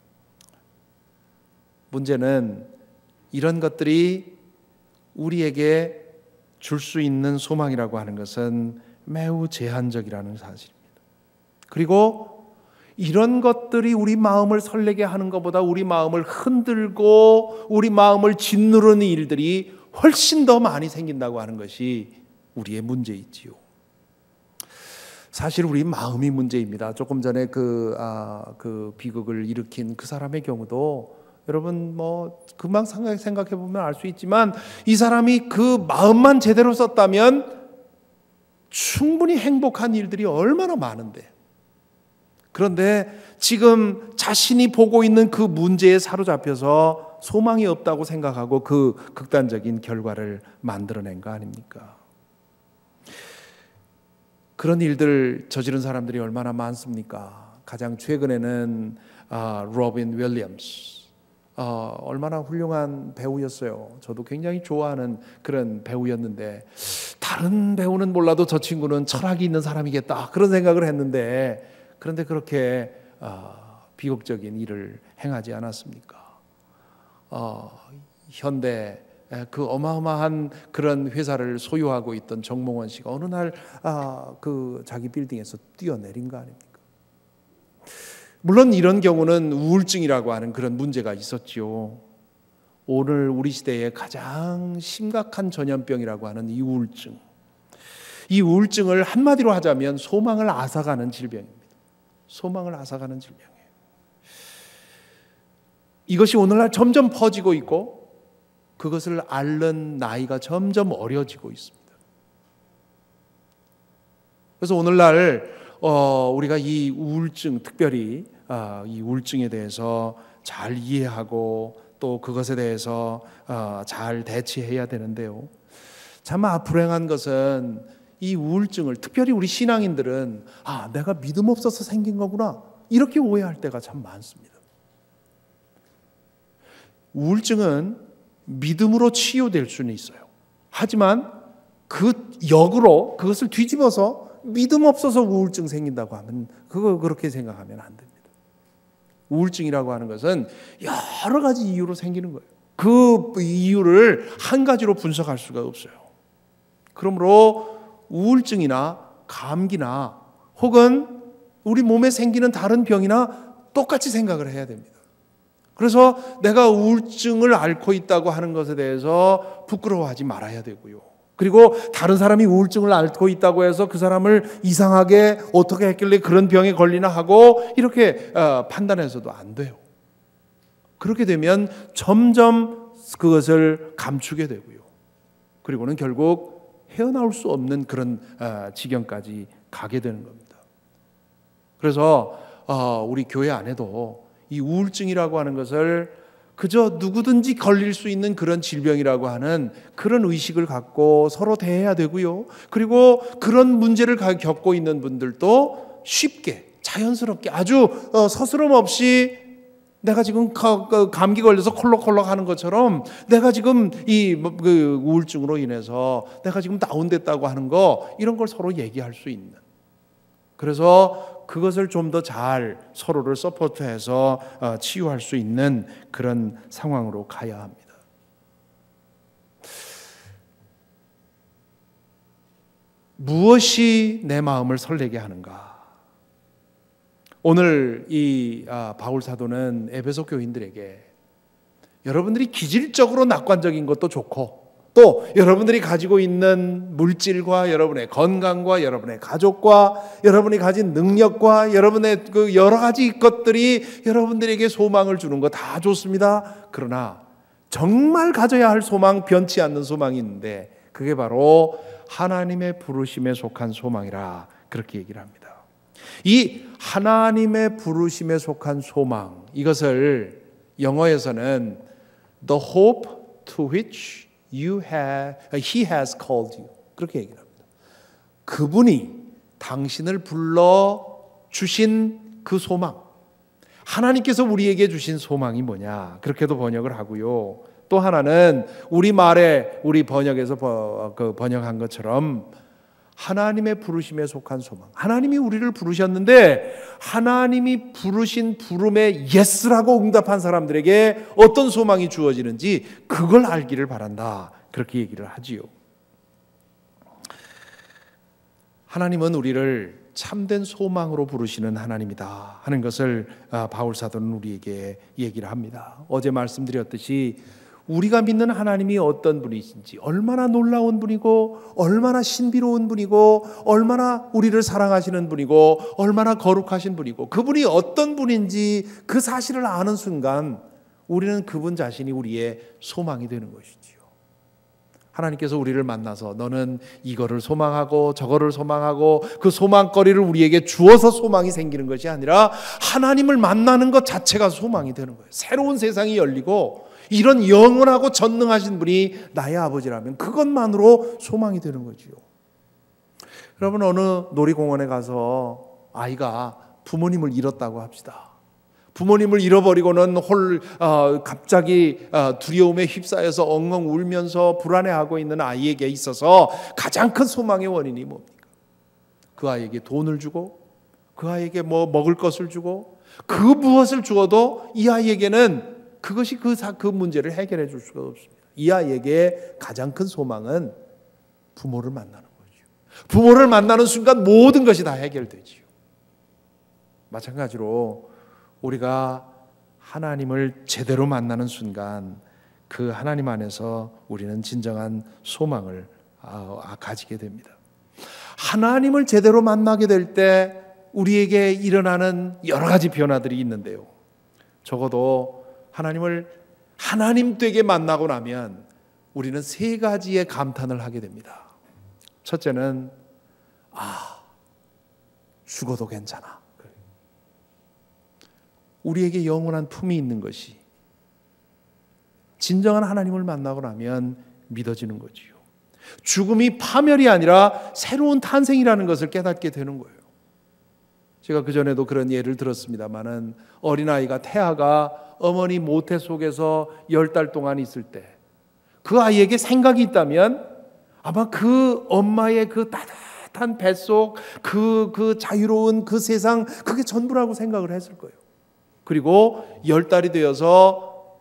Speaker 3: 문제는 이런 것들이 우리에게 줄 수 있는 소망이라고 하는 것은 매우 제한적이라는 사실입니다. 그리고 이런 것들이 우리 마음을 설레게 하는 것보다 우리 마음을 흔들고 우리 마음을 짓누르는 일들이 훨씬 더 많이 생긴다고 하는 것이 우리의 문제이지요. 사실 우리 마음이 문제입니다. 조금 전에 그 비극을 일으킨 그 사람의 경우도 여러분 뭐 금방 생각해 보면 알 수 있지만 이 사람이 그 마음만 제대로 썼다면 충분히 행복한 일들이 얼마나 많은데, 그런데 지금 자신이 보고 있는 그 문제에 사로잡혀서 소망이 없다고 생각하고 그 극단적인 결과를 만들어낸 거 아닙니까? 그런 일들 저지른 사람들이 얼마나 많습니까? 가장 최근에는 로빈 윌리엄스, 얼마나 훌륭한 배우였어요. 저도 굉장히 좋아하는 그런 배우였는데 다른 배우는 몰라도 저 친구는 철학이 있는 사람이겠다 그런 생각을 했는데, 그런데 그렇게 비극적인 일을 행하지 않았습니까? 현대 그 어마어마한 그런 회사를 소유하고 있던 정몽원 씨가 어느 날 그 자기 빌딩에서 뛰어내린 거 아닙니까? 물론 이런 경우는 우울증이라고 하는 그런 문제가 있었지요. 오늘 우리 시대에 가장 심각한 전염병이라고 하는 이 우울증. 이 우울증을 한마디로 하자면 소망을 앗아가는 질병입니다. 소망을 앗아가는 질병이에요. 이것이 오늘날 점점 퍼지고 있고 그것을 앓는 나이가 점점 어려지고 있습니다. 그래서 오늘날 우리가 이 우울증, 특별히 이 우울증에 대해서 잘 이해하고 또 그것에 대해서 잘 대처해야 되는데요. 참 불행한 것은 이 우울증을, 특별히 우리 신앙인들은 내가 믿음 없어서 생긴 거구나, 이렇게 오해할 때가 참 많습니다. 우울증은 믿음으로 치유될 수는 있어요. 하지만 그 역으로 그것을 뒤집어서 믿음 없어서 우울증 생긴다고 하면 그렇게 생각하면 안 됩니다. 우울증이라고 하는 것은 여러 가지 이유로 생기는 거예요. 그 이유를 한 가지로 분석할 수가 없어요. 그러므로 우울증이나 감기나 혹은 우리 몸에 생기는 다른 병이나 똑같이 생각을 해야 됩니다. 그래서 내가 우울증을 앓고 있다고 하는 것에 대해서 부끄러워하지 말아야 되고요. 그리고 다른 사람이 우울증을 앓고 있다고 해서 그 사람을 이상하게 어떻게 했길래 그런 병에 걸리나 하고 이렇게 판단해서도 안 돼요. 그렇게 되면 점점 그것을 감추게 되고요. 그리고는 결국 헤어나올 수 없는 그런 지경까지 가게 되는 겁니다. 그래서 우리 교회 안에도 이 우울증이라고 하는 것을 그저 누구든지 걸릴 수 있는 그런 질병이라고 하는 그런 의식을 갖고 서로 대해야 되고요. 그리고 그런 문제를 겪고 있는 분들도 쉽게 자연스럽게 아주 서스럼 없이 내가 지금 감기 걸려서 콜록콜록 하는 것처럼 내가 지금 이 우울증으로 인해서 내가 지금 다운됐다고 하는 거, 이런 걸 서로 얘기할 수 있는, 그래서 그것을 좀 더 잘 서로를 서포트해서 치유할 수 있는 그런 상황으로 가야 합니다. 무엇이 내 마음을 설레게 하는가? 오늘 이 바울 사도는 에베소 교인들에게 여러분들이 기질적으로 낙관적인 것도 좋고, 또 여러분들이 가지고 있는 물질과 여러분의 건강과 여러분의 가족과 여러분이 가진 능력과 여러분의 그 여러 가지 것들이 여러분들에게 소망을 주는 거 다 좋습니다. 그러나 정말 가져야 할 소망, 변치 않는 소망이 있는데 그게 바로 하나님의 부르심에 속한 소망이라, 그렇게 얘기를 합니다. 이 하나님의 부르심에 속한 소망, 이것을 영어에서는 the hope to which He has called you, 그렇게 얘기를 합니다. 그분이 당신을 불러 주신 그 소망, 하나님께서 우리에게 주신 소망이 뭐냐, 그렇게도 번역을 하고요. 또 하나는 우리 말에 우리 번역에서 번역한 것처럼 하나님의 부르심에 속한 소망, 하나님이 우리를 부르셨는데 하나님이 부르신 부름에 예스라고 응답한 사람들에게 어떤 소망이 주어지는지 그걸 알기를 바란다, 그렇게 얘기를 하지요. 하나님은 우리를 참된 소망으로 부르시는 하나님이다 하는 것을 바울 사도는 우리에게 얘기를 합니다. 어제 말씀드렸듯이 우리가 믿는 하나님이 어떤 분이신지, 얼마나 놀라운 분이고 얼마나 신비로운 분이고 얼마나 우리를 사랑하시는 분이고 얼마나 거룩하신 분이고 그분이 어떤 분인지 그 사실을 아는 순간 우리는 그분 자신이 우리의 소망이 되는 것이지요. 하나님께서 우리를 만나서 너는 이거를 소망하고 저거를 소망하고 그 소망거리를 우리에게 주어서 소망이 생기는 것이 아니라 하나님을 만나는 것 자체가 소망이 되는 거예요. 새로운 세상이 열리고 이런 영원하고 전능하신 분이 나의 아버지라면 그것만으로 소망이 되는 거지요. 여러분, 어느 놀이공원에 가서 아이가 부모님을 잃었다고 합시다. 부모님을 잃어버리고는 갑자기 두려움에 휩싸여서 엉엉 울면서 불안해하고 있는 아이에게 있어서 가장 큰 소망의 원인이 뭡니까? 그 아이에게 돈을 주고 그 아이에게 뭐 먹을 것을 주고 그 무엇을 주어도 이 아이에게는 그것이 그 문제를 해결해 줄 수가 없습니다. 이 아이에게 가장 큰 소망은 부모를 만나는 거죠. 부모를 만나는 순간 모든 것이 다 해결되지요. 마찬가지로 우리가 하나님을 제대로 만나는 순간 그 하나님 안에서 우리는 진정한 소망을 가지게 됩니다. 하나님을 제대로 만나게 될 때 우리에게 일어나는 여러 가지 변화들이 있는데요. 적어도 하나님을 하나님 되게 만나고 나면 우리는 세 가지의 감탄을 하게 됩니다. 첫째는 죽어도 괜찮아. 우리에게 영원한 품이 있는 것이 진정한 하나님을 만나고 나면 믿어지는 거지요. 죽음이 파멸이 아니라 새로운 탄생이라는 것을 깨닫게 되는 거예요. 제가 그전에도 그런 예를 들었습니다마는 어린아이가 태아가 어머니 모태 속에서 10달 동안 있을 때 그 아이에게 생각이 있다면 아마 그 엄마의 그 따뜻한 뱃속 그 자유로운 그 세상 그게 전부라고 생각을 했을 거예요. 그리고 10달이 되어서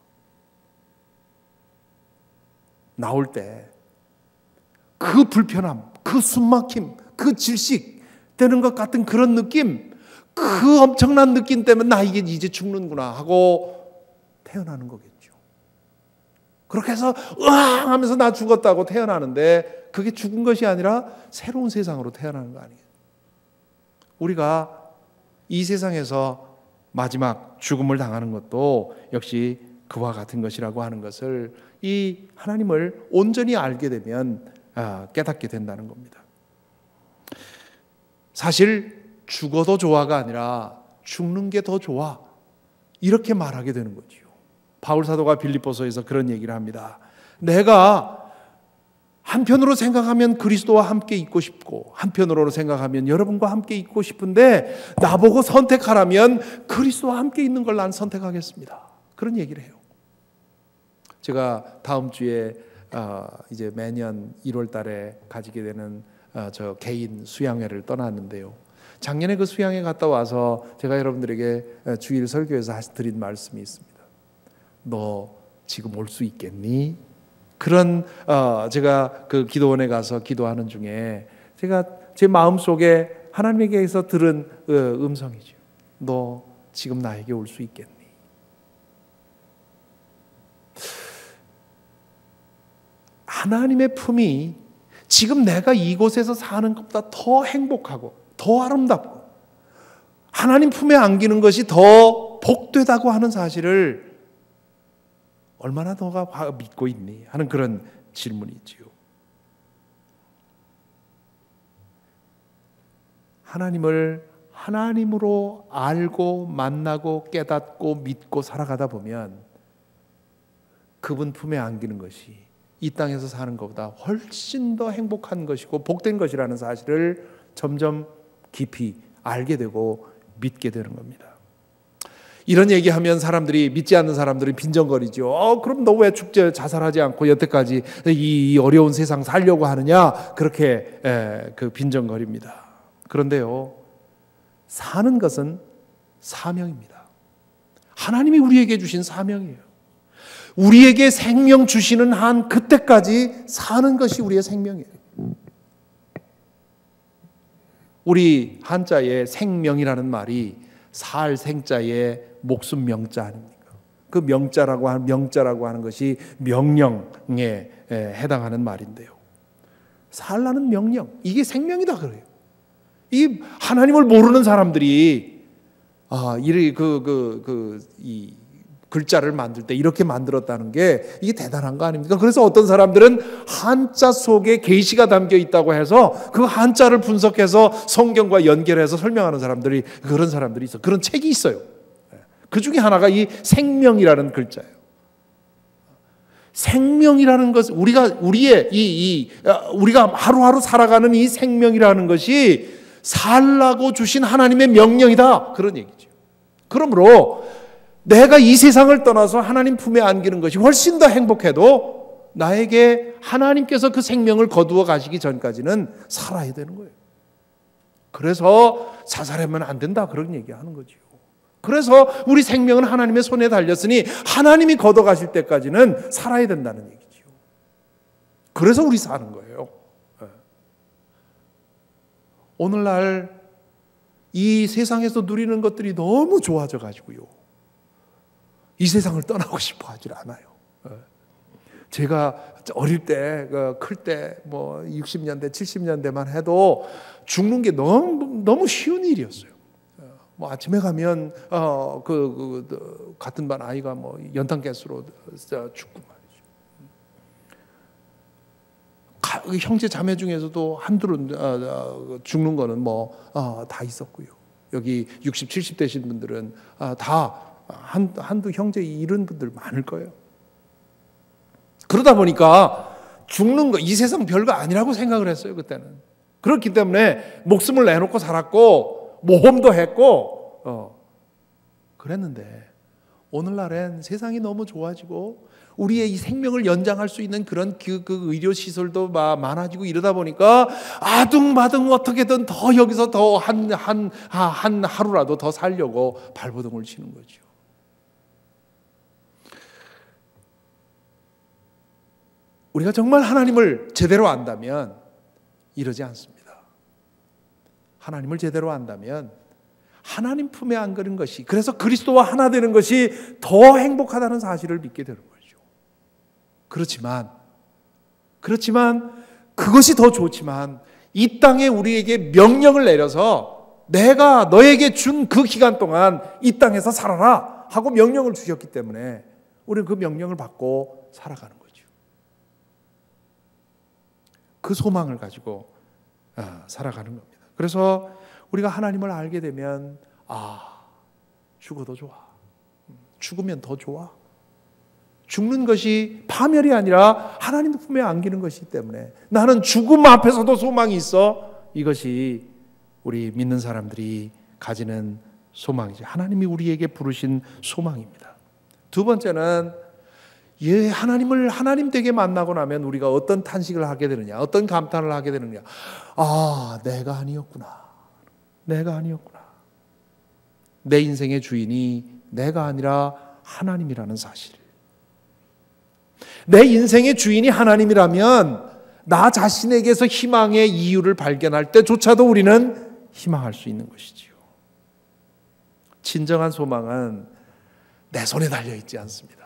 Speaker 3: 나올 때 그 불편함, 그 숨막힘, 그 질식 되는 것 같은 그런 느낌, 그 엄청난 느낌 때문에 나 이제 죽는구나 하고 태어나는 거겠죠. 그렇게 해서 으앙 하면서 나 죽었다고 태어나는데 그게 죽은 것이 아니라 새로운 세상으로 태어나는 거 아니에요. 우리가 이 세상에서 마지막 죽음을 당하는 것도 역시 그와 같은 것이라고 하는 것을 이 하나님을 온전히 알게 되면 깨닫게 된다는 겁니다. 사실 죽어도 좋아가 아니라 죽는 게 더 좋아 이렇게 말하게 되는 거죠. 바울 사도가 빌립보서에서 그런 얘기를 합니다. 내가 한편으로 생각하면 그리스도와 함께 있고 싶고 한편으로 생각하면 여러분과 함께 있고 싶은데 나보고 선택하라면 그리스도와 함께 있는 걸 난 선택하겠습니다. 그런 얘기를 해요. 제가 다음 주에 이제 매년 1월 달에 가지게 되는 저 개인 수양회를 떠났는데요. 작년에 그 수양회 갔다 와서 제가 여러분들에게 주일 설교에서 드린 말씀이 있습니다. 너 지금 올 수 있겠니? 그런 제가 그 기도원에 가서 기도하는 중에 제가 제 마음속에 하나님에게서 들은 음성이죠. 너 지금 나에게 올 수 있겠니? 하나님의 품이 지금 내가 이곳에서 사는 것보다 더 행복하고 더 아름답고 하나님 품에 안기는 것이 더 복되다고 하는 사실을 얼마나 너가 믿고 있니? 하는 그런 질문이지요. 하나님을 하나님으로 알고 만나고 깨닫고 믿고 살아가다 보면 그분 품에 안기는 것이 이 땅에서 사는 것보다 훨씬 더 행복한 것이고 복된 것이라는 사실을 점점 깊이 알게 되고 믿게 되는 겁니다. 이런 얘기하면 사람들이 믿지 않는 사람들이 빈정거리죠. 그럼 너 왜 축제 자살하지 않고 여태까지 이 어려운 세상 살려고 하느냐 그렇게 그 빈정거립니다. 그런데요, 사는 것은 사명입니다. 하나님이 우리에게 주신 사명이에요. 우리에게 생명 주시는 한 그때까지 사는 것이 우리의 생명이에요. 우리 한자에 생명이라는 말이 살 생자에 목숨 명자 아닙니까? 그 명자라고 하는 것이 명령에 해당하는 말인데요. 살라는 명령, 이게 생명이다 그래요. 이 하나님을 모르는 사람들이 이 글자를 만들 때 이렇게 만들었다는 게 이게 대단한 거 아닙니까? 그래서 어떤 사람들은 한자 속에 계시가 담겨 있다고 해서 그 한자를 분석해서 성경과 연결해서 설명하는 사람들이 그런 사람들이 있어. 그런 책이 있어요. 그 중에 하나가 이 생명이라는 글자예요. 생명이라는 것, 우리가 하루하루 살아가는 이 생명이라는 것이 살라고 주신 하나님의 명령이다. 그런 얘기죠. 그러므로 내가 이 세상을 떠나서 하나님 품에 안기는 것이 훨씬 더 행복해도 나에게 하나님께서 그 생명을 거두어 가시기 전까지는 살아야 되는 거예요. 그래서 자살하면 안 된다 그런 얘기하는 거죠. 그래서 우리 생명은 하나님의 손에 달렸으니 하나님이 걷어 가실 때까지는 살아야 된다는 얘기죠. 그래서 우리 사는 거예요. 오늘날 이 세상에서 누리는 것들이 너무 좋아져 가지고요. 이 세상을 떠나고 싶어 하질 않아요. 제가 어릴 때, 클 때, 60년대, 70년대만 해도 죽는 게 너무 쉬운 일이었어요. 아침에 가면, 같은 반 아이가 연탄가스로 죽고 말이죠. 형제 자매 중에서도 한둘은 죽는 거는 다 있었고요. 여기 60, 70 되신 분들은 다 한두 형제 잃은 분들 많을 거예요. 그러다 보니까 죽는 거, 이 세상 별거 아니라고 생각을 했어요, 그때는. 그렇기 때문에 목숨을 내놓고 살았고 모험도 했고 그랬는데 오늘날엔 세상이 너무 좋아지고 우리의 이 생명을 연장할 수 있는 그런 그 의료시설도 많아지고 이러다 보니까 아둥바둥 어떻게든 더 여기서 더 한 하루라도 더 살려고 발버둥을 치는 거죠. 우리가 정말 하나님을 제대로 안다면 이러지 않습니다. 하나님을 제대로 안다면 하나님 품에 안기는 것이, 그래서 그리스도와 하나 되는 것이 더 행복하다는 사실을 믿게 되는 거죠. 그렇지만 그것이 더 좋지만 이 땅에 우리에게 명령을 내려서 내가 너에게 준 그 기간 동안 이 땅에서 살아라 하고 명령을 주셨기 때문에 우리는 그 명령을 받고 살아가는 거죠. 그 소망을 가지고 살아가는 겁니다. 그래서 우리가 하나님을 알게 되면 죽어도 좋아. 죽으면 더 좋아. 죽는 것이 파멸이 아니라 하나님 품에 안기는 것이기 때문에 나는 죽음 앞에서도 소망이 있어. 이것이 우리 믿는 사람들이 가지는 소망이죠. 하나님이 우리에게 부르신 소망입니다. 두 번째는 하나님 되게 만나고 나면 우리가 어떤 탄식을 하게 되느냐, 어떤 감탄을 하게 되느냐. 내가 아니었구나. 내 인생의 주인이 내가 아니라 하나님이라는 사실. 내 인생의 주인이 하나님이라면 나 자신에게서 희망의 이유를 발견할 때조차도 우리는 희망할 수 있는 것이지요. 진정한 소망은 내 손에 달려있지 않습니다.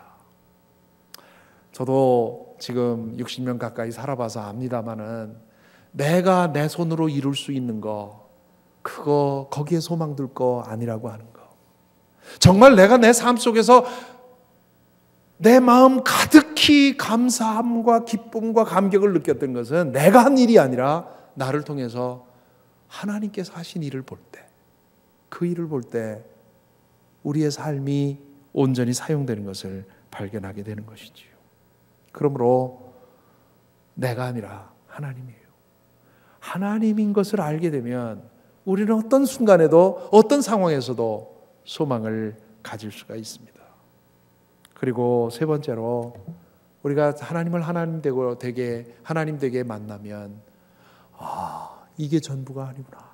Speaker 3: 저도 지금 60년 가까이 살아봐서 압니다마는 내가 내 손으로 이룰 수 있는 거, 거기에 소망 둘 거 아니라고 하는 거. 정말 내가 내 삶 속에서 내 마음 가득히 감사함과 기쁨과 감격을 느꼈던 것은 내가 한 일이 아니라 나를 통해서 하나님께서 하신 일을 볼 때, 그 일을 볼 때 우리의 삶이 온전히 사용되는 것을 발견하게 되는 것이지요. 그러므로 내가 아니라 하나님이에요. 하나님인 것을 알게 되면 우리는 어떤 순간에도 어떤 상황에서도 소망을 가질 수가 있습니다. 그리고 세 번째로 우리가 하나님을 하나님 되게 만나면 이게 전부가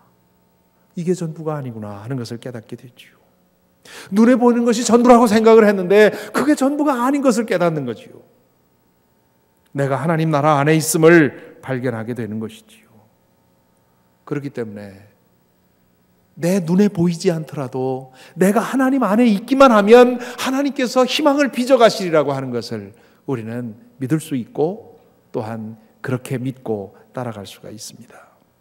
Speaker 3: 아니구나 하는 것을 깨닫게 되죠. 눈에 보이는 것이 전부라고 생각을 했는데 그게 전부가 아닌 것을 깨닫는 거지요. 내가 하나님 나라 안에 있음을 발견하게 되는 것이지요. 그렇기 때문에 내 눈에 보이지 않더라도 내가 하나님 안에 있기만 하면 하나님께서 희망을 빚어가시리라고 하는 것을 우리는 믿을 수 있고 또한 그렇게 믿고 따라갈 수가 있습니다.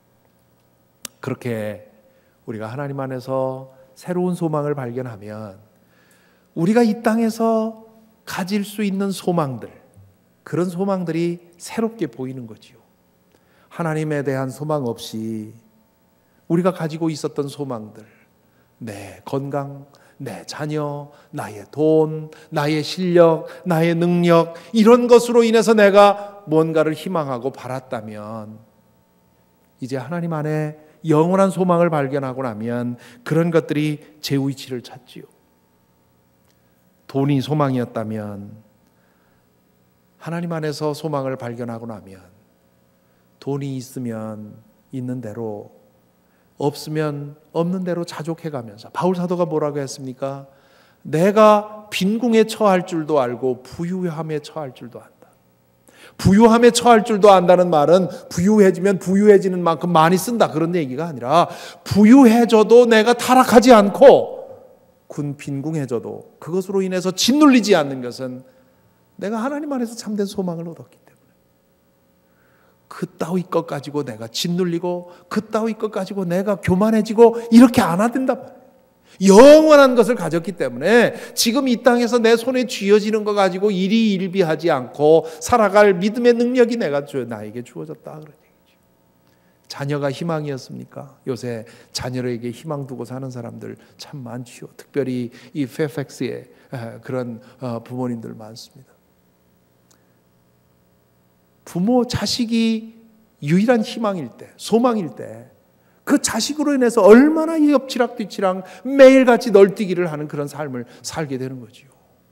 Speaker 3: 그렇게 우리가 하나님 안에서 새로운 소망을 발견하면 우리가 이 땅에서 가질 수 있는 소망들, 그런 소망들이 새롭게 보이는 거지요. 하나님에 대한 소망 없이 우리가 가지고 있었던 소망들, 내 건강, 내 자녀, 나의 돈, 나의 실력, 나의 능력, 이런 것으로 인해서 내가 뭔가를 희망하고 바랐다면 이제 하나님 안에 영원한 소망을 발견하고 나면 그런 것들이 제 위치를 찾지요. 돈이 소망이었다면 하나님 안에서 소망을 발견하고 나면 돈이 있으면 있는 대로, 없으면 없는 대로 자족해가면서, 바울 사도가 뭐라고 했습니까? 내가 빈궁에 처할 줄도 알고 부유함에 처할 줄도 안다. 부유함에 처할 줄도 안다는 말은 부유해지면 부유해지는 만큼 많이 쓴다 그런 얘기가 아니라, 부유해져도 내가 타락하지 않고 빈궁해져도 그것으로 인해서 짓눌리지 않는 것은 내가 하나님 안에서 참된 소망을 얻었기 때문에, 그따위 것 가지고 내가 짓눌리고 그따위 것 가지고 내가 교만해지고 이렇게 안 하된단 말이에요. 영원한 것을 가졌기 때문에 지금 이 땅에서 내 손에 쥐어지는 것 가지고 일희일비하지 않고 살아갈 믿음의 능력이 나에게 주어졌다 그런 얘기죠. 자녀가 희망이었습니까? 요새 자녀에게 희망 두고 사는 사람들 참 많지요. 특별히 이 페어팩스에 그런 부모님들 많습니다. 부모, 자식이 유일한 희망일 때, 소망일 때, 그 자식으로 인해서 얼마나 옆치락 뒤치락 매일같이 널뛰기를 하는 그런 삶을 살게 되는 거지요.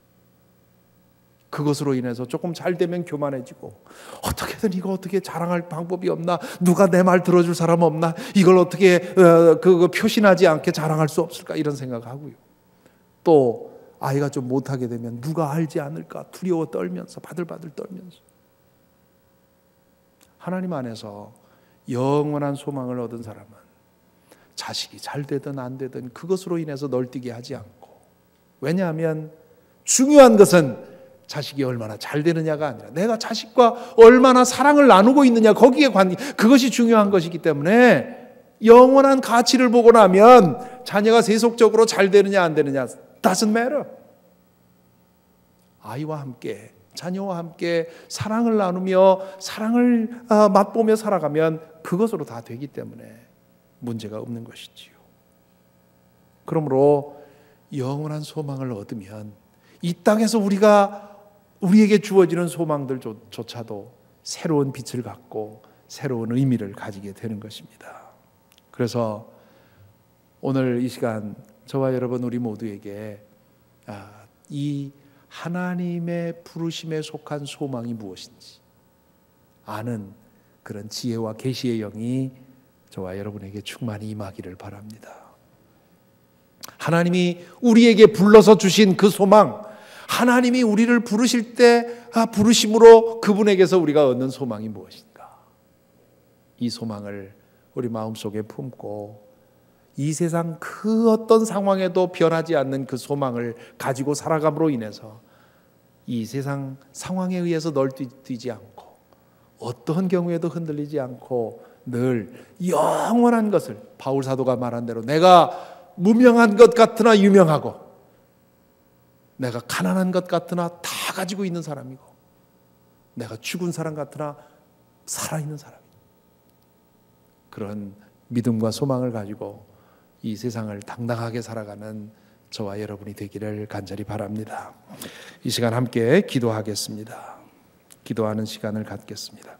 Speaker 3: 그것으로 인해서 조금 잘 되면 교만해지고, 어떻게든 이거 어떻게 자랑할 방법이 없나, 누가 내 말 들어줄 사람 없나, 이걸 어떻게 표신하지 않게 자랑할 수 없을까, 이런 생각하고요. 또 아이가 좀 못하게 되면 누가 알지 않을까 두려워 떨면서, 바들바들 떨면서. 하나님 안에서 영원한 소망을 얻은 사람은 자식이 잘 되든 안 되든 그것으로 인해서 널뛰게 하지 않고, 왜냐하면 중요한 것은 자식이 얼마나 잘 되느냐가 아니라 내가 자식과 얼마나 사랑을 나누고 있느냐, 거기에 관계, 그것이 중요한 것이기 때문에 영원한 가치를 보고 나면 자녀가 세속적으로 잘 되느냐 안 되느냐 doesn't matter. 아이와 함께, 자녀와 함께 사랑을 나누며 사랑을 맛보며 살아가면 그것으로 다 되기 때문에 문제가 없는 것이지요. 그러므로 영원한 소망을 얻으면 이 땅에서 우리에게 주어지는 소망들조차도 새로운 빛을 갖고 새로운 의미를 가지게 되는 것입니다. 그래서 오늘 이 시간 저와 여러분 우리 모두에게 이 하나님의 부르심에 속한 소망이 무엇인지 아는 그런 지혜와 계시의 영이 저와 여러분에게 충만히 임하기를 바랍니다. 하나님이 우리에게 불러서 주신 그 소망, 하나님이 우리를 부르실 때 부르심으로 그분에게서 우리가 얻는 소망이 무엇인가? 이 소망을 우리 마음속에 품고 이 세상 그 어떤 상황에도 변하지 않는 그 소망을 가지고 살아감으로 인해서 이 세상 상황에 의해서 널뛰지 않고 어떤 경우에도 흔들리지 않고 늘 영원한 것을, 바울 사도가 말한 대로 내가 무명한 것 같으나 유명하고 내가 가난한 것 같으나 다 가지고 있는 사람이고 내가 죽은 사람 같으나 살아있는 사람이고, 그런 믿음과 소망을 가지고 이 세상을 당당하게 살아가는 저와 여러분이 되기를 간절히 바랍니다. 이 시간 함께 기도하겠습니다. 기도하는 시간을 갖겠습니다.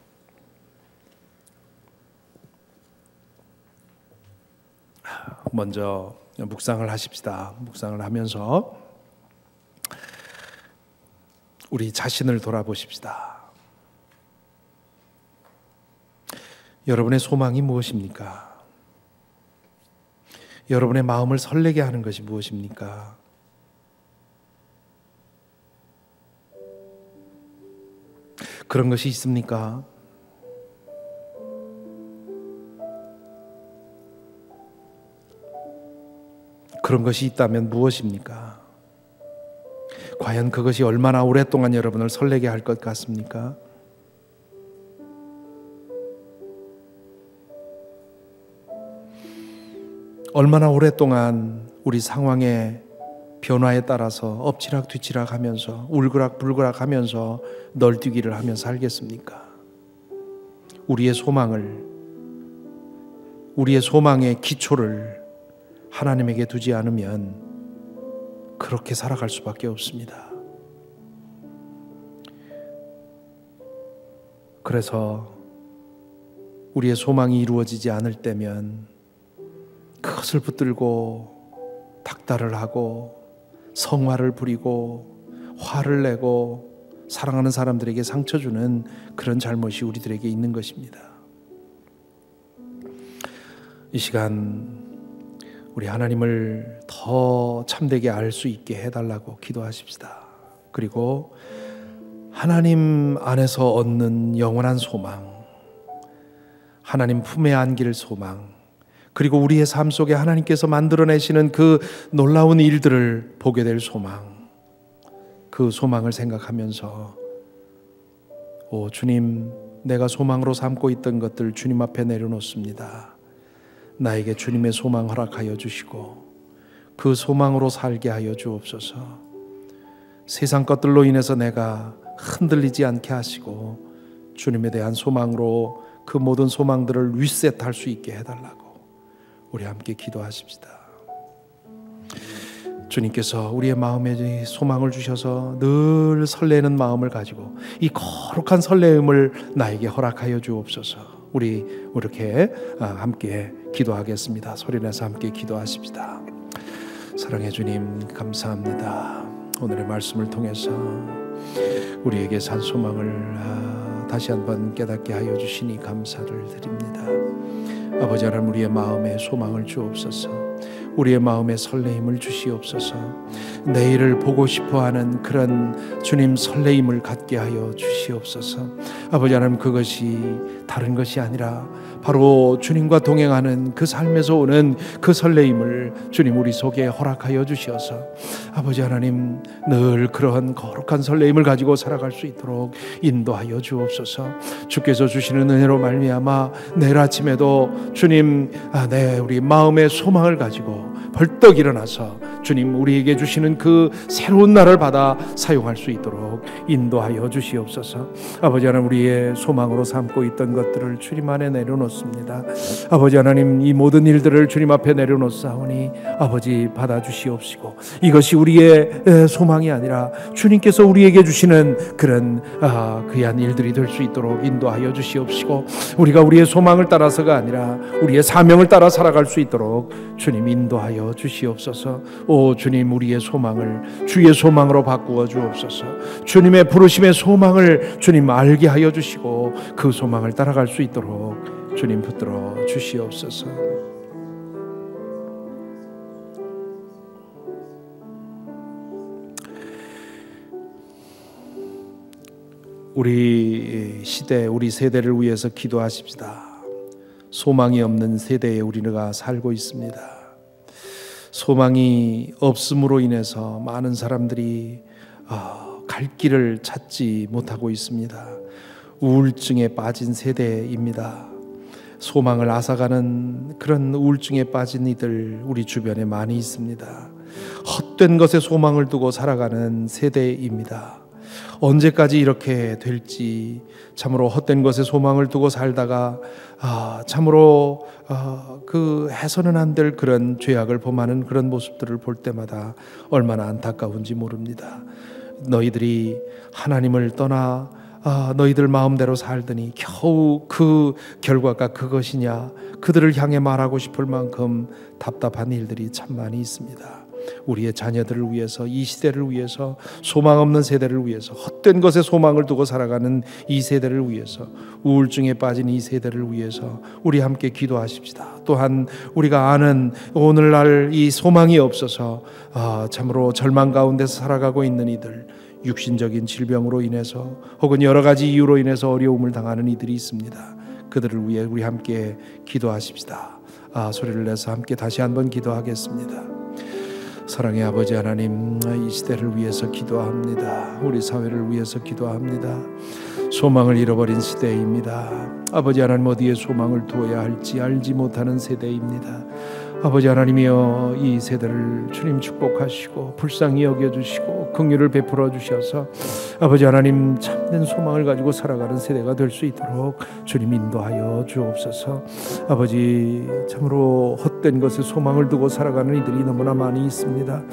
Speaker 3: 먼저 묵상을 하십시다. 묵상을 하면서 우리 자신을 돌아보십시다. 여러분의 소망이 무엇입니까? 여러분의 마음을 설레게 하는 것이 무엇입니까? 그런 것이 있습니까? 그런 것이 있다면 무엇입니까? 과연 그것이 얼마나 오랫동안 여러분을 설레게 할 것 같습니까? 얼마나 오랫동안 우리 상황의 변화에 따라서 엎치락 뒤치락 하면서 울그락 불그락 하면서 널뛰기를 하며 살겠습니까? 우리의 소망의 기초를 하나님에게 두지 않으면 그렇게 살아갈 수밖에 없습니다. 그래서 우리의 소망이 이루어지지 않을 때면 그것을 붙들고 닥달을 하고 성화를 부리고 화를 내고 사랑하는 사람들에게 상처 주는 그런 잘못이 우리들에게 있는 것입니다. 이 시간 우리 하나님을 더 참되게 알 수 있게 해달라고 기도하십시다. 그리고 하나님 안에서 얻는 영원한 소망, 하나님 품에 안길 소망, 그리고 우리의 삶 속에 하나님께서 만들어내시는 그 놀라운 일들을 보게 될 소망, 그 소망을 생각하면서 오 주님, 내가 소망으로 삼고 있던 것들 주님 앞에 내려놓습니다. 나에게 주님의 소망 허락하여 주시고 그 소망으로 살게 하여 주옵소서. 세상 것들로 인해서 내가 흔들리지 않게 하시고 주님에 대한 소망으로 그 모든 소망들을 리셋할 수 있게 해달라고 우리 함께 기도하십시다. 주님께서 우리의 마음에 소망을 주셔서 늘 설레는 마음을 가지고 이 거룩한 설레임을 나에게 허락하여 주옵소서. 우리 이렇게 함께 기도하겠습니다. 소리내서 함께 기도하십시다. 사랑해 주님, 감사합니다. 오늘의 말씀을 통해서 우리에게 산 소망을 다시 한번 깨닫게 하여 주시니 감사를 드립니다. 아버지 하나님, 우리의 마음에 소망을 주옵소서. 우리의 마음에 설레임을 주시옵소서. 내일을 보고 싶어하는 그런 주님 설레임을 갖게 하여 주시옵소서. 아버지 하나님, 그것이 다른 것이 아니라 바로 주님과 동행하는 그 삶에서 오는 그 설레임을 주님 우리 속에 허락하여 주셔서 아버지 하나님, 늘 그러한 거룩한 설레임을 가지고 살아갈 수 있도록 인도하여 주옵소서. 주께서 주시는 은혜로 말미암아 내일 아침에도 주님 우리 마음의 소망을 가지고 벌떡 일어나서 주님 우리에게 주시는 그 새로운 날을 받아 사용할 수 있도록 인도하여 주시옵소서. 아버지 하나님, 우리의 소망으로 삼고 있던 것들을 주님 안에 내려놓습니다. 아버지 하나님, 이 모든 일들을 주님 앞에 내려놓사오니 아버지 받아주시옵시고 이것이 우리의 소망이 아니라 주님께서 우리에게 주시는 그런 귀한 일들이 될 수 있도록 인도하여 주시옵시고 우리가 우리의 소망을 따라서가 아니라 우리의 사명을 따라 살아갈 수 있도록 주님 인도하여 주시옵소서. 오 주님, 우리의 소망을 주의 소망으로 바꾸어 주옵소서. 주님의 부르심의 소망을 주님 알게 하여 주시고 그 소망을 따라갈 수 있도록 주님 붙들어 주시옵소서. 우리 시대, 우리 세대를 위해서 기도하십시다. 소망이 없는 세대에 우리가 살고 있습니다. 소망이 없음으로 인해서 많은 사람들이 갈 길을 찾지 못하고 있습니다. 우울증에 빠진 세대입니다. 소망을 앗아가는 그런 우울증에 빠진 이들 우리 주변에 많이 있습니다. 헛된 것에 소망을 두고 살아가는 세대입니다. 언제까지 이렇게 될지, 참으로 헛된 것에 소망을 두고 살다가 참으로 그 해서는 안 될 그런 죄악을 범하는 그런 모습들을 볼 때마다 얼마나 안타까운지 모릅니다. 너희들이 하나님을 떠나 너희들 마음대로 살더니 겨우 그 결과가 그것이냐, 그들을 향해 말하고 싶을 만큼 답답한 일들이 참 많이 있습니다. 우리의 자녀들을 위해서, 이 시대를 위해서, 소망 없는 세대를 위해서, 헛된 것에 소망을 두고 살아가는 이 세대를 위해서, 우울증에 빠진 이 세대를 위해서 우리 함께 기도하십시다. 또한 우리가 아는 오늘날 이 소망이 없어서 참으로 절망 가운데서 살아가고 있는 이들, 육신적인 질병으로 인해서 혹은 여러 가지 이유로 인해서 어려움을 당하는 이들이 있습니다. 그들을 위해 우리 함께 기도하십시다. 소리를 내서 함께 다시 한번 기도하겠습니다. 사랑의 아버지 하나님, 이 시대를 위해서 기도합니다. 우리 사회를 위해서 기도합니다. 소망을 잃어버린 시대입니다. 아버지 하나님, 어디에 소망을 두어야 할지 알지 못하는 세대입니다. 아버지 하나님이여, 이 세대를 주님 축복하시고 불쌍히 여겨주시고 긍휼을 베풀어 주셔서 아버지 하나님, 참된 소망을 가지고 살아가는 세대가 될 수 있도록 주님 인도하여 주옵소서. 아버지, 참으로 헛된 것에 소망을 두고 살아가는 이들이 너무나 많이 있습니다.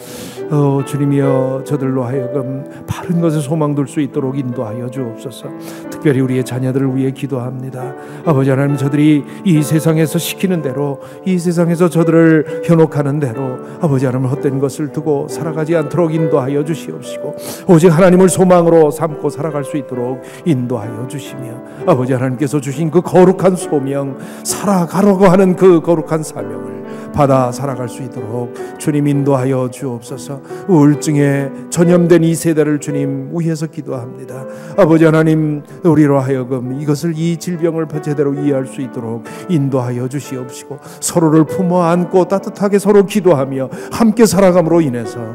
Speaker 3: 주님이여, 저들로 하여금 바른 것에 소망 둘 수 있도록 인도하여 주옵소서. 특별히 우리의 자녀들을 위해 기도합니다. 아버지 하나님, 저들이 이 세상에서 시키는 대로, 이 세상에서 저들을 현혹하는 대로 아버지 하나님, 헛된 것을 두고 살아가지 않도록 인도하여 주시옵시고 오직 하나님을 소망으로 삼고 살아갈 수 있도록 인도하여 주시며 아버지 하나님께서 주신 그 거룩한 소명, 살아가려고 하는 그 거룩한 사명을 받아 살아갈 수 있도록 주님 인도하여 주옵소서. 우울증에 전염된 이 세대를 주님 위해서 기도합니다. 아버지 하나님, 우리로 하여금 이 질병을 제대로 이해할 수 있도록 인도하여 주시옵시고 서로를 품어 안고 따뜻하게 서로 기도하며 함께 살아감으로 인해서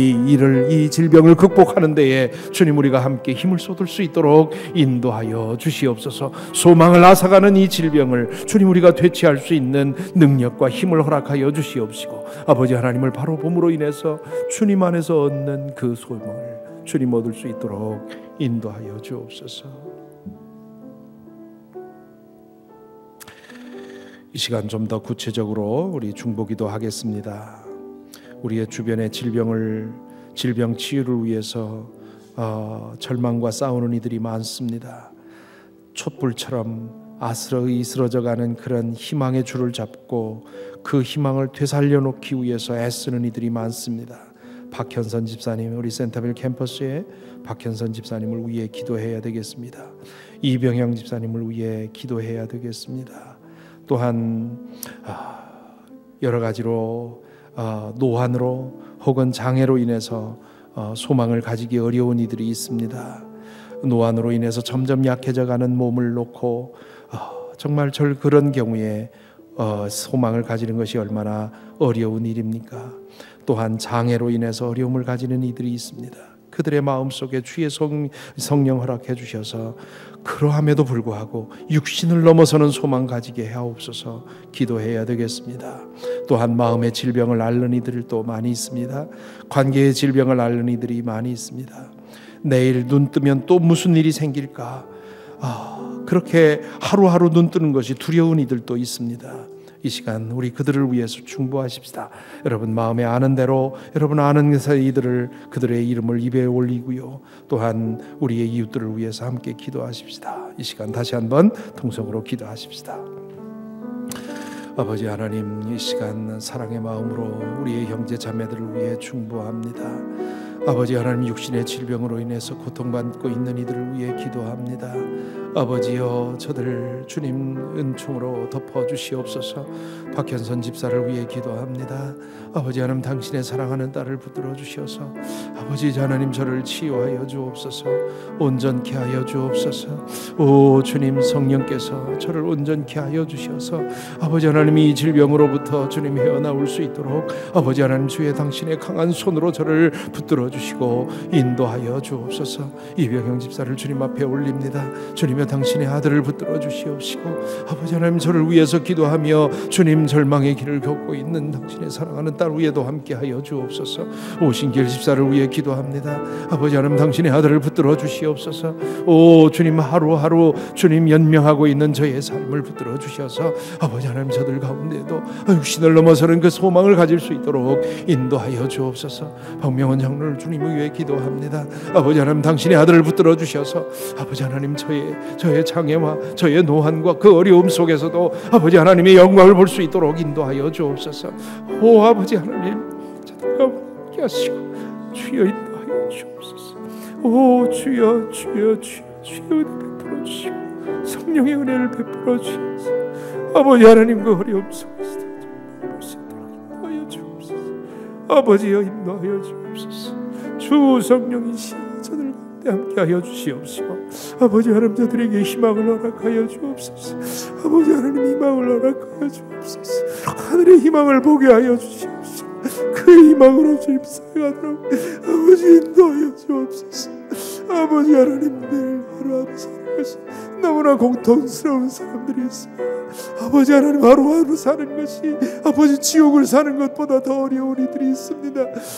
Speaker 3: 이 질병을 극복하는 데에 주님 우리가 함께 힘을 쏟을 수 있도록 인도하여 주시옵소서. 소망을 앗아가는 이 질병을 주님 우리가 되취할 수 있는 능력과 힘을 허락하여 주시옵시고 아버지 하나님을 바로 봄으로 인해서 주님 안에서 얻는 그 소망을 주님 얻을 수 있도록 인도하여 주옵소서. 이 시간 좀 더 구체적으로 우리 중보기도 하겠습니다. 우리의 주변의 질병 치유를 위해서 절망과 싸우는 이들이 많습니다. 촛불처럼 이스러져가는 그런 희망의 줄을 잡고 그 희망을 되살려 놓기 위해서 애쓰는 이들이 많습니다. 박현선 집사님, 우리 센터빌 캠퍼스에 박현선 집사님을 위해 기도해야 되겠습니다. 이병영 집사님을 위해 기도해야 되겠습니다. 또한 여러 가지로 노환으로 혹은 장애로 인해서 소망을 가지기 어려운 이들이 있습니다. 노환으로 인해서 점점 약해져가는 몸을 놓고 정말 그런 경우에 소망을 가지는 것이 얼마나 어려운 일입니까? 또한 장애로 인해서 어려움을 가지는 이들이 있습니다. 그들의 마음속에 주의 성령 허락해 주셔서 그러함에도 불구하고 육신을 넘어서는 소망 가지게 하옵소서. 기도해야 되겠습니다. 또한 마음의 질병을 앓는 이들이 또 많이 있습니다. 관계의 질병을 앓는 이들이 많이 있습니다. 내일 눈 뜨면 또 무슨 일이 생길까? 그렇게 하루하루 눈 뜨는 것이 두려운 이들도 있습니다. 이 시간 우리 그들을 위해서 중보하십시다. 여러분 마음에 아는 대로 여러분 아는 이들을 그들의 이름을 입에 올리고요. 또한 우리의 이웃들을 위해서 함께 기도하십시다. 이 시간 다시 한번 통성으로 기도하십시다. 아버지 하나님, 이 시간 사랑의 마음으로 우리의 형제 자매들을 위해 중보합니다. 아버지 하나님, 육신의 질병으로 인해서 고통받고 있는 이들을 위해 기도합니다. 아버지여, 저들 주님 은총으로 덮어주시옵소서. 박현선 집사를 위해 기도합니다. 아버지 하나님, 당신의 사랑하는 딸을 붙들어 주셔서 아버지 하나님 저를 치유하여 주옵소서. 온전케 하여 주옵소서. 오 주님, 성령께서 저를 온전케 하여 주셔서 아버지 하나님 이 질병으로부터 주님 헤어나올 수 있도록 아버지 하나님 주의 당신의 강한 손으로 저를 붙들어 주시고 인도하여 주옵소서. 이병영 집사를 주님 앞에 올립니다. 주님의 당신의 아들을 붙들어 주시옵시고 아버지 하나님 저를 위해서 기도하며 주님 절망의 길을 겪고 있는 당신의 사랑하는 딸 위에도 함께하여 주옵소서. 오신길 집사를 위해 기도합니다. 아버지 하나님 당신의 아들을 붙들어 주시옵소서. 오 주님, 하루하루 주님 연명하고 있는 저의 삶을 붙들어 주셔서 아버지 하나님 저들 가운데도 육신을 넘어서는 그 소망을 가질 수 있도록 인도하여 주옵소서. 박명원 장로를 주님 위해 기도합니다. 아버지 하나님 당신의 아들을 붙들어 주셔서 아버지 하나님 저의 장애와 저의 노환과 그 어려움 속에서도 아버지 하나님의 영광을 볼 수 있도록 인도하여 주옵소서. 오 아버지 하나님, 저들과 함께 하시고 주여 인도하여 주옵소서. 오 주여 주여 주여 주여 은혜 베풀어 주시고 성령의 은혜를 베풀어 주셔서 아버지 하나님 그 어려움 속에서도 볼 수 있도록 인도하여 주옵소서. 아버지여 인도하여 주옵소서. 주 성령이시 저들 가운데 함께하여 주시옵시고 아버지 하나님 저들에게 희망을 허락하여 주옵소서. 아버지 하나님 희망을 허락하여 주옵소서. 하늘의 희망을 보게 하여 주시옵소서. 그 희망으로 주님 살아가도록 아버지 인도하여 주옵소서. 아버지 하나님 늘 하루하루 사는 것이 너무나 공통스러운 사람들이 있습니다. 아버지 하나님 하루하루 사는 것이 아버지 지옥을 사는 것보다 더 어려운 이들이 있습니다.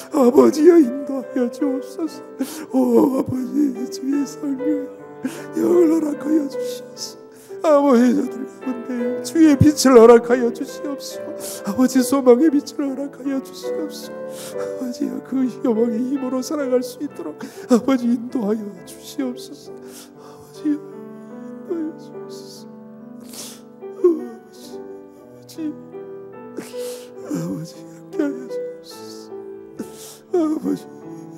Speaker 3: 아버지여 인도하여 주옵소서. 오 아버지 주의 성령 영을 허락하여 주시옵소서. 아버지 저들 가운데 주의 빛을 허락하여 주시옵시고 아버지 소망의 빛을 허락하여 주시옵시고 아버지여 그 소망의 힘으로 살아갈 수 있도록 아버지 인도하여 주시옵소서. 아버지여 인도하여 주옵소서. 아버지 함께하여 주옵소서. 아버지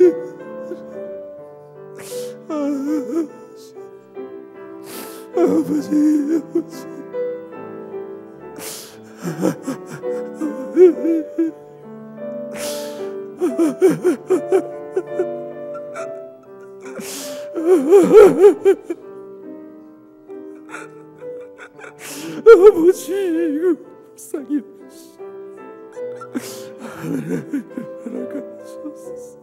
Speaker 3: 아버지 불쌍히 허락하소서.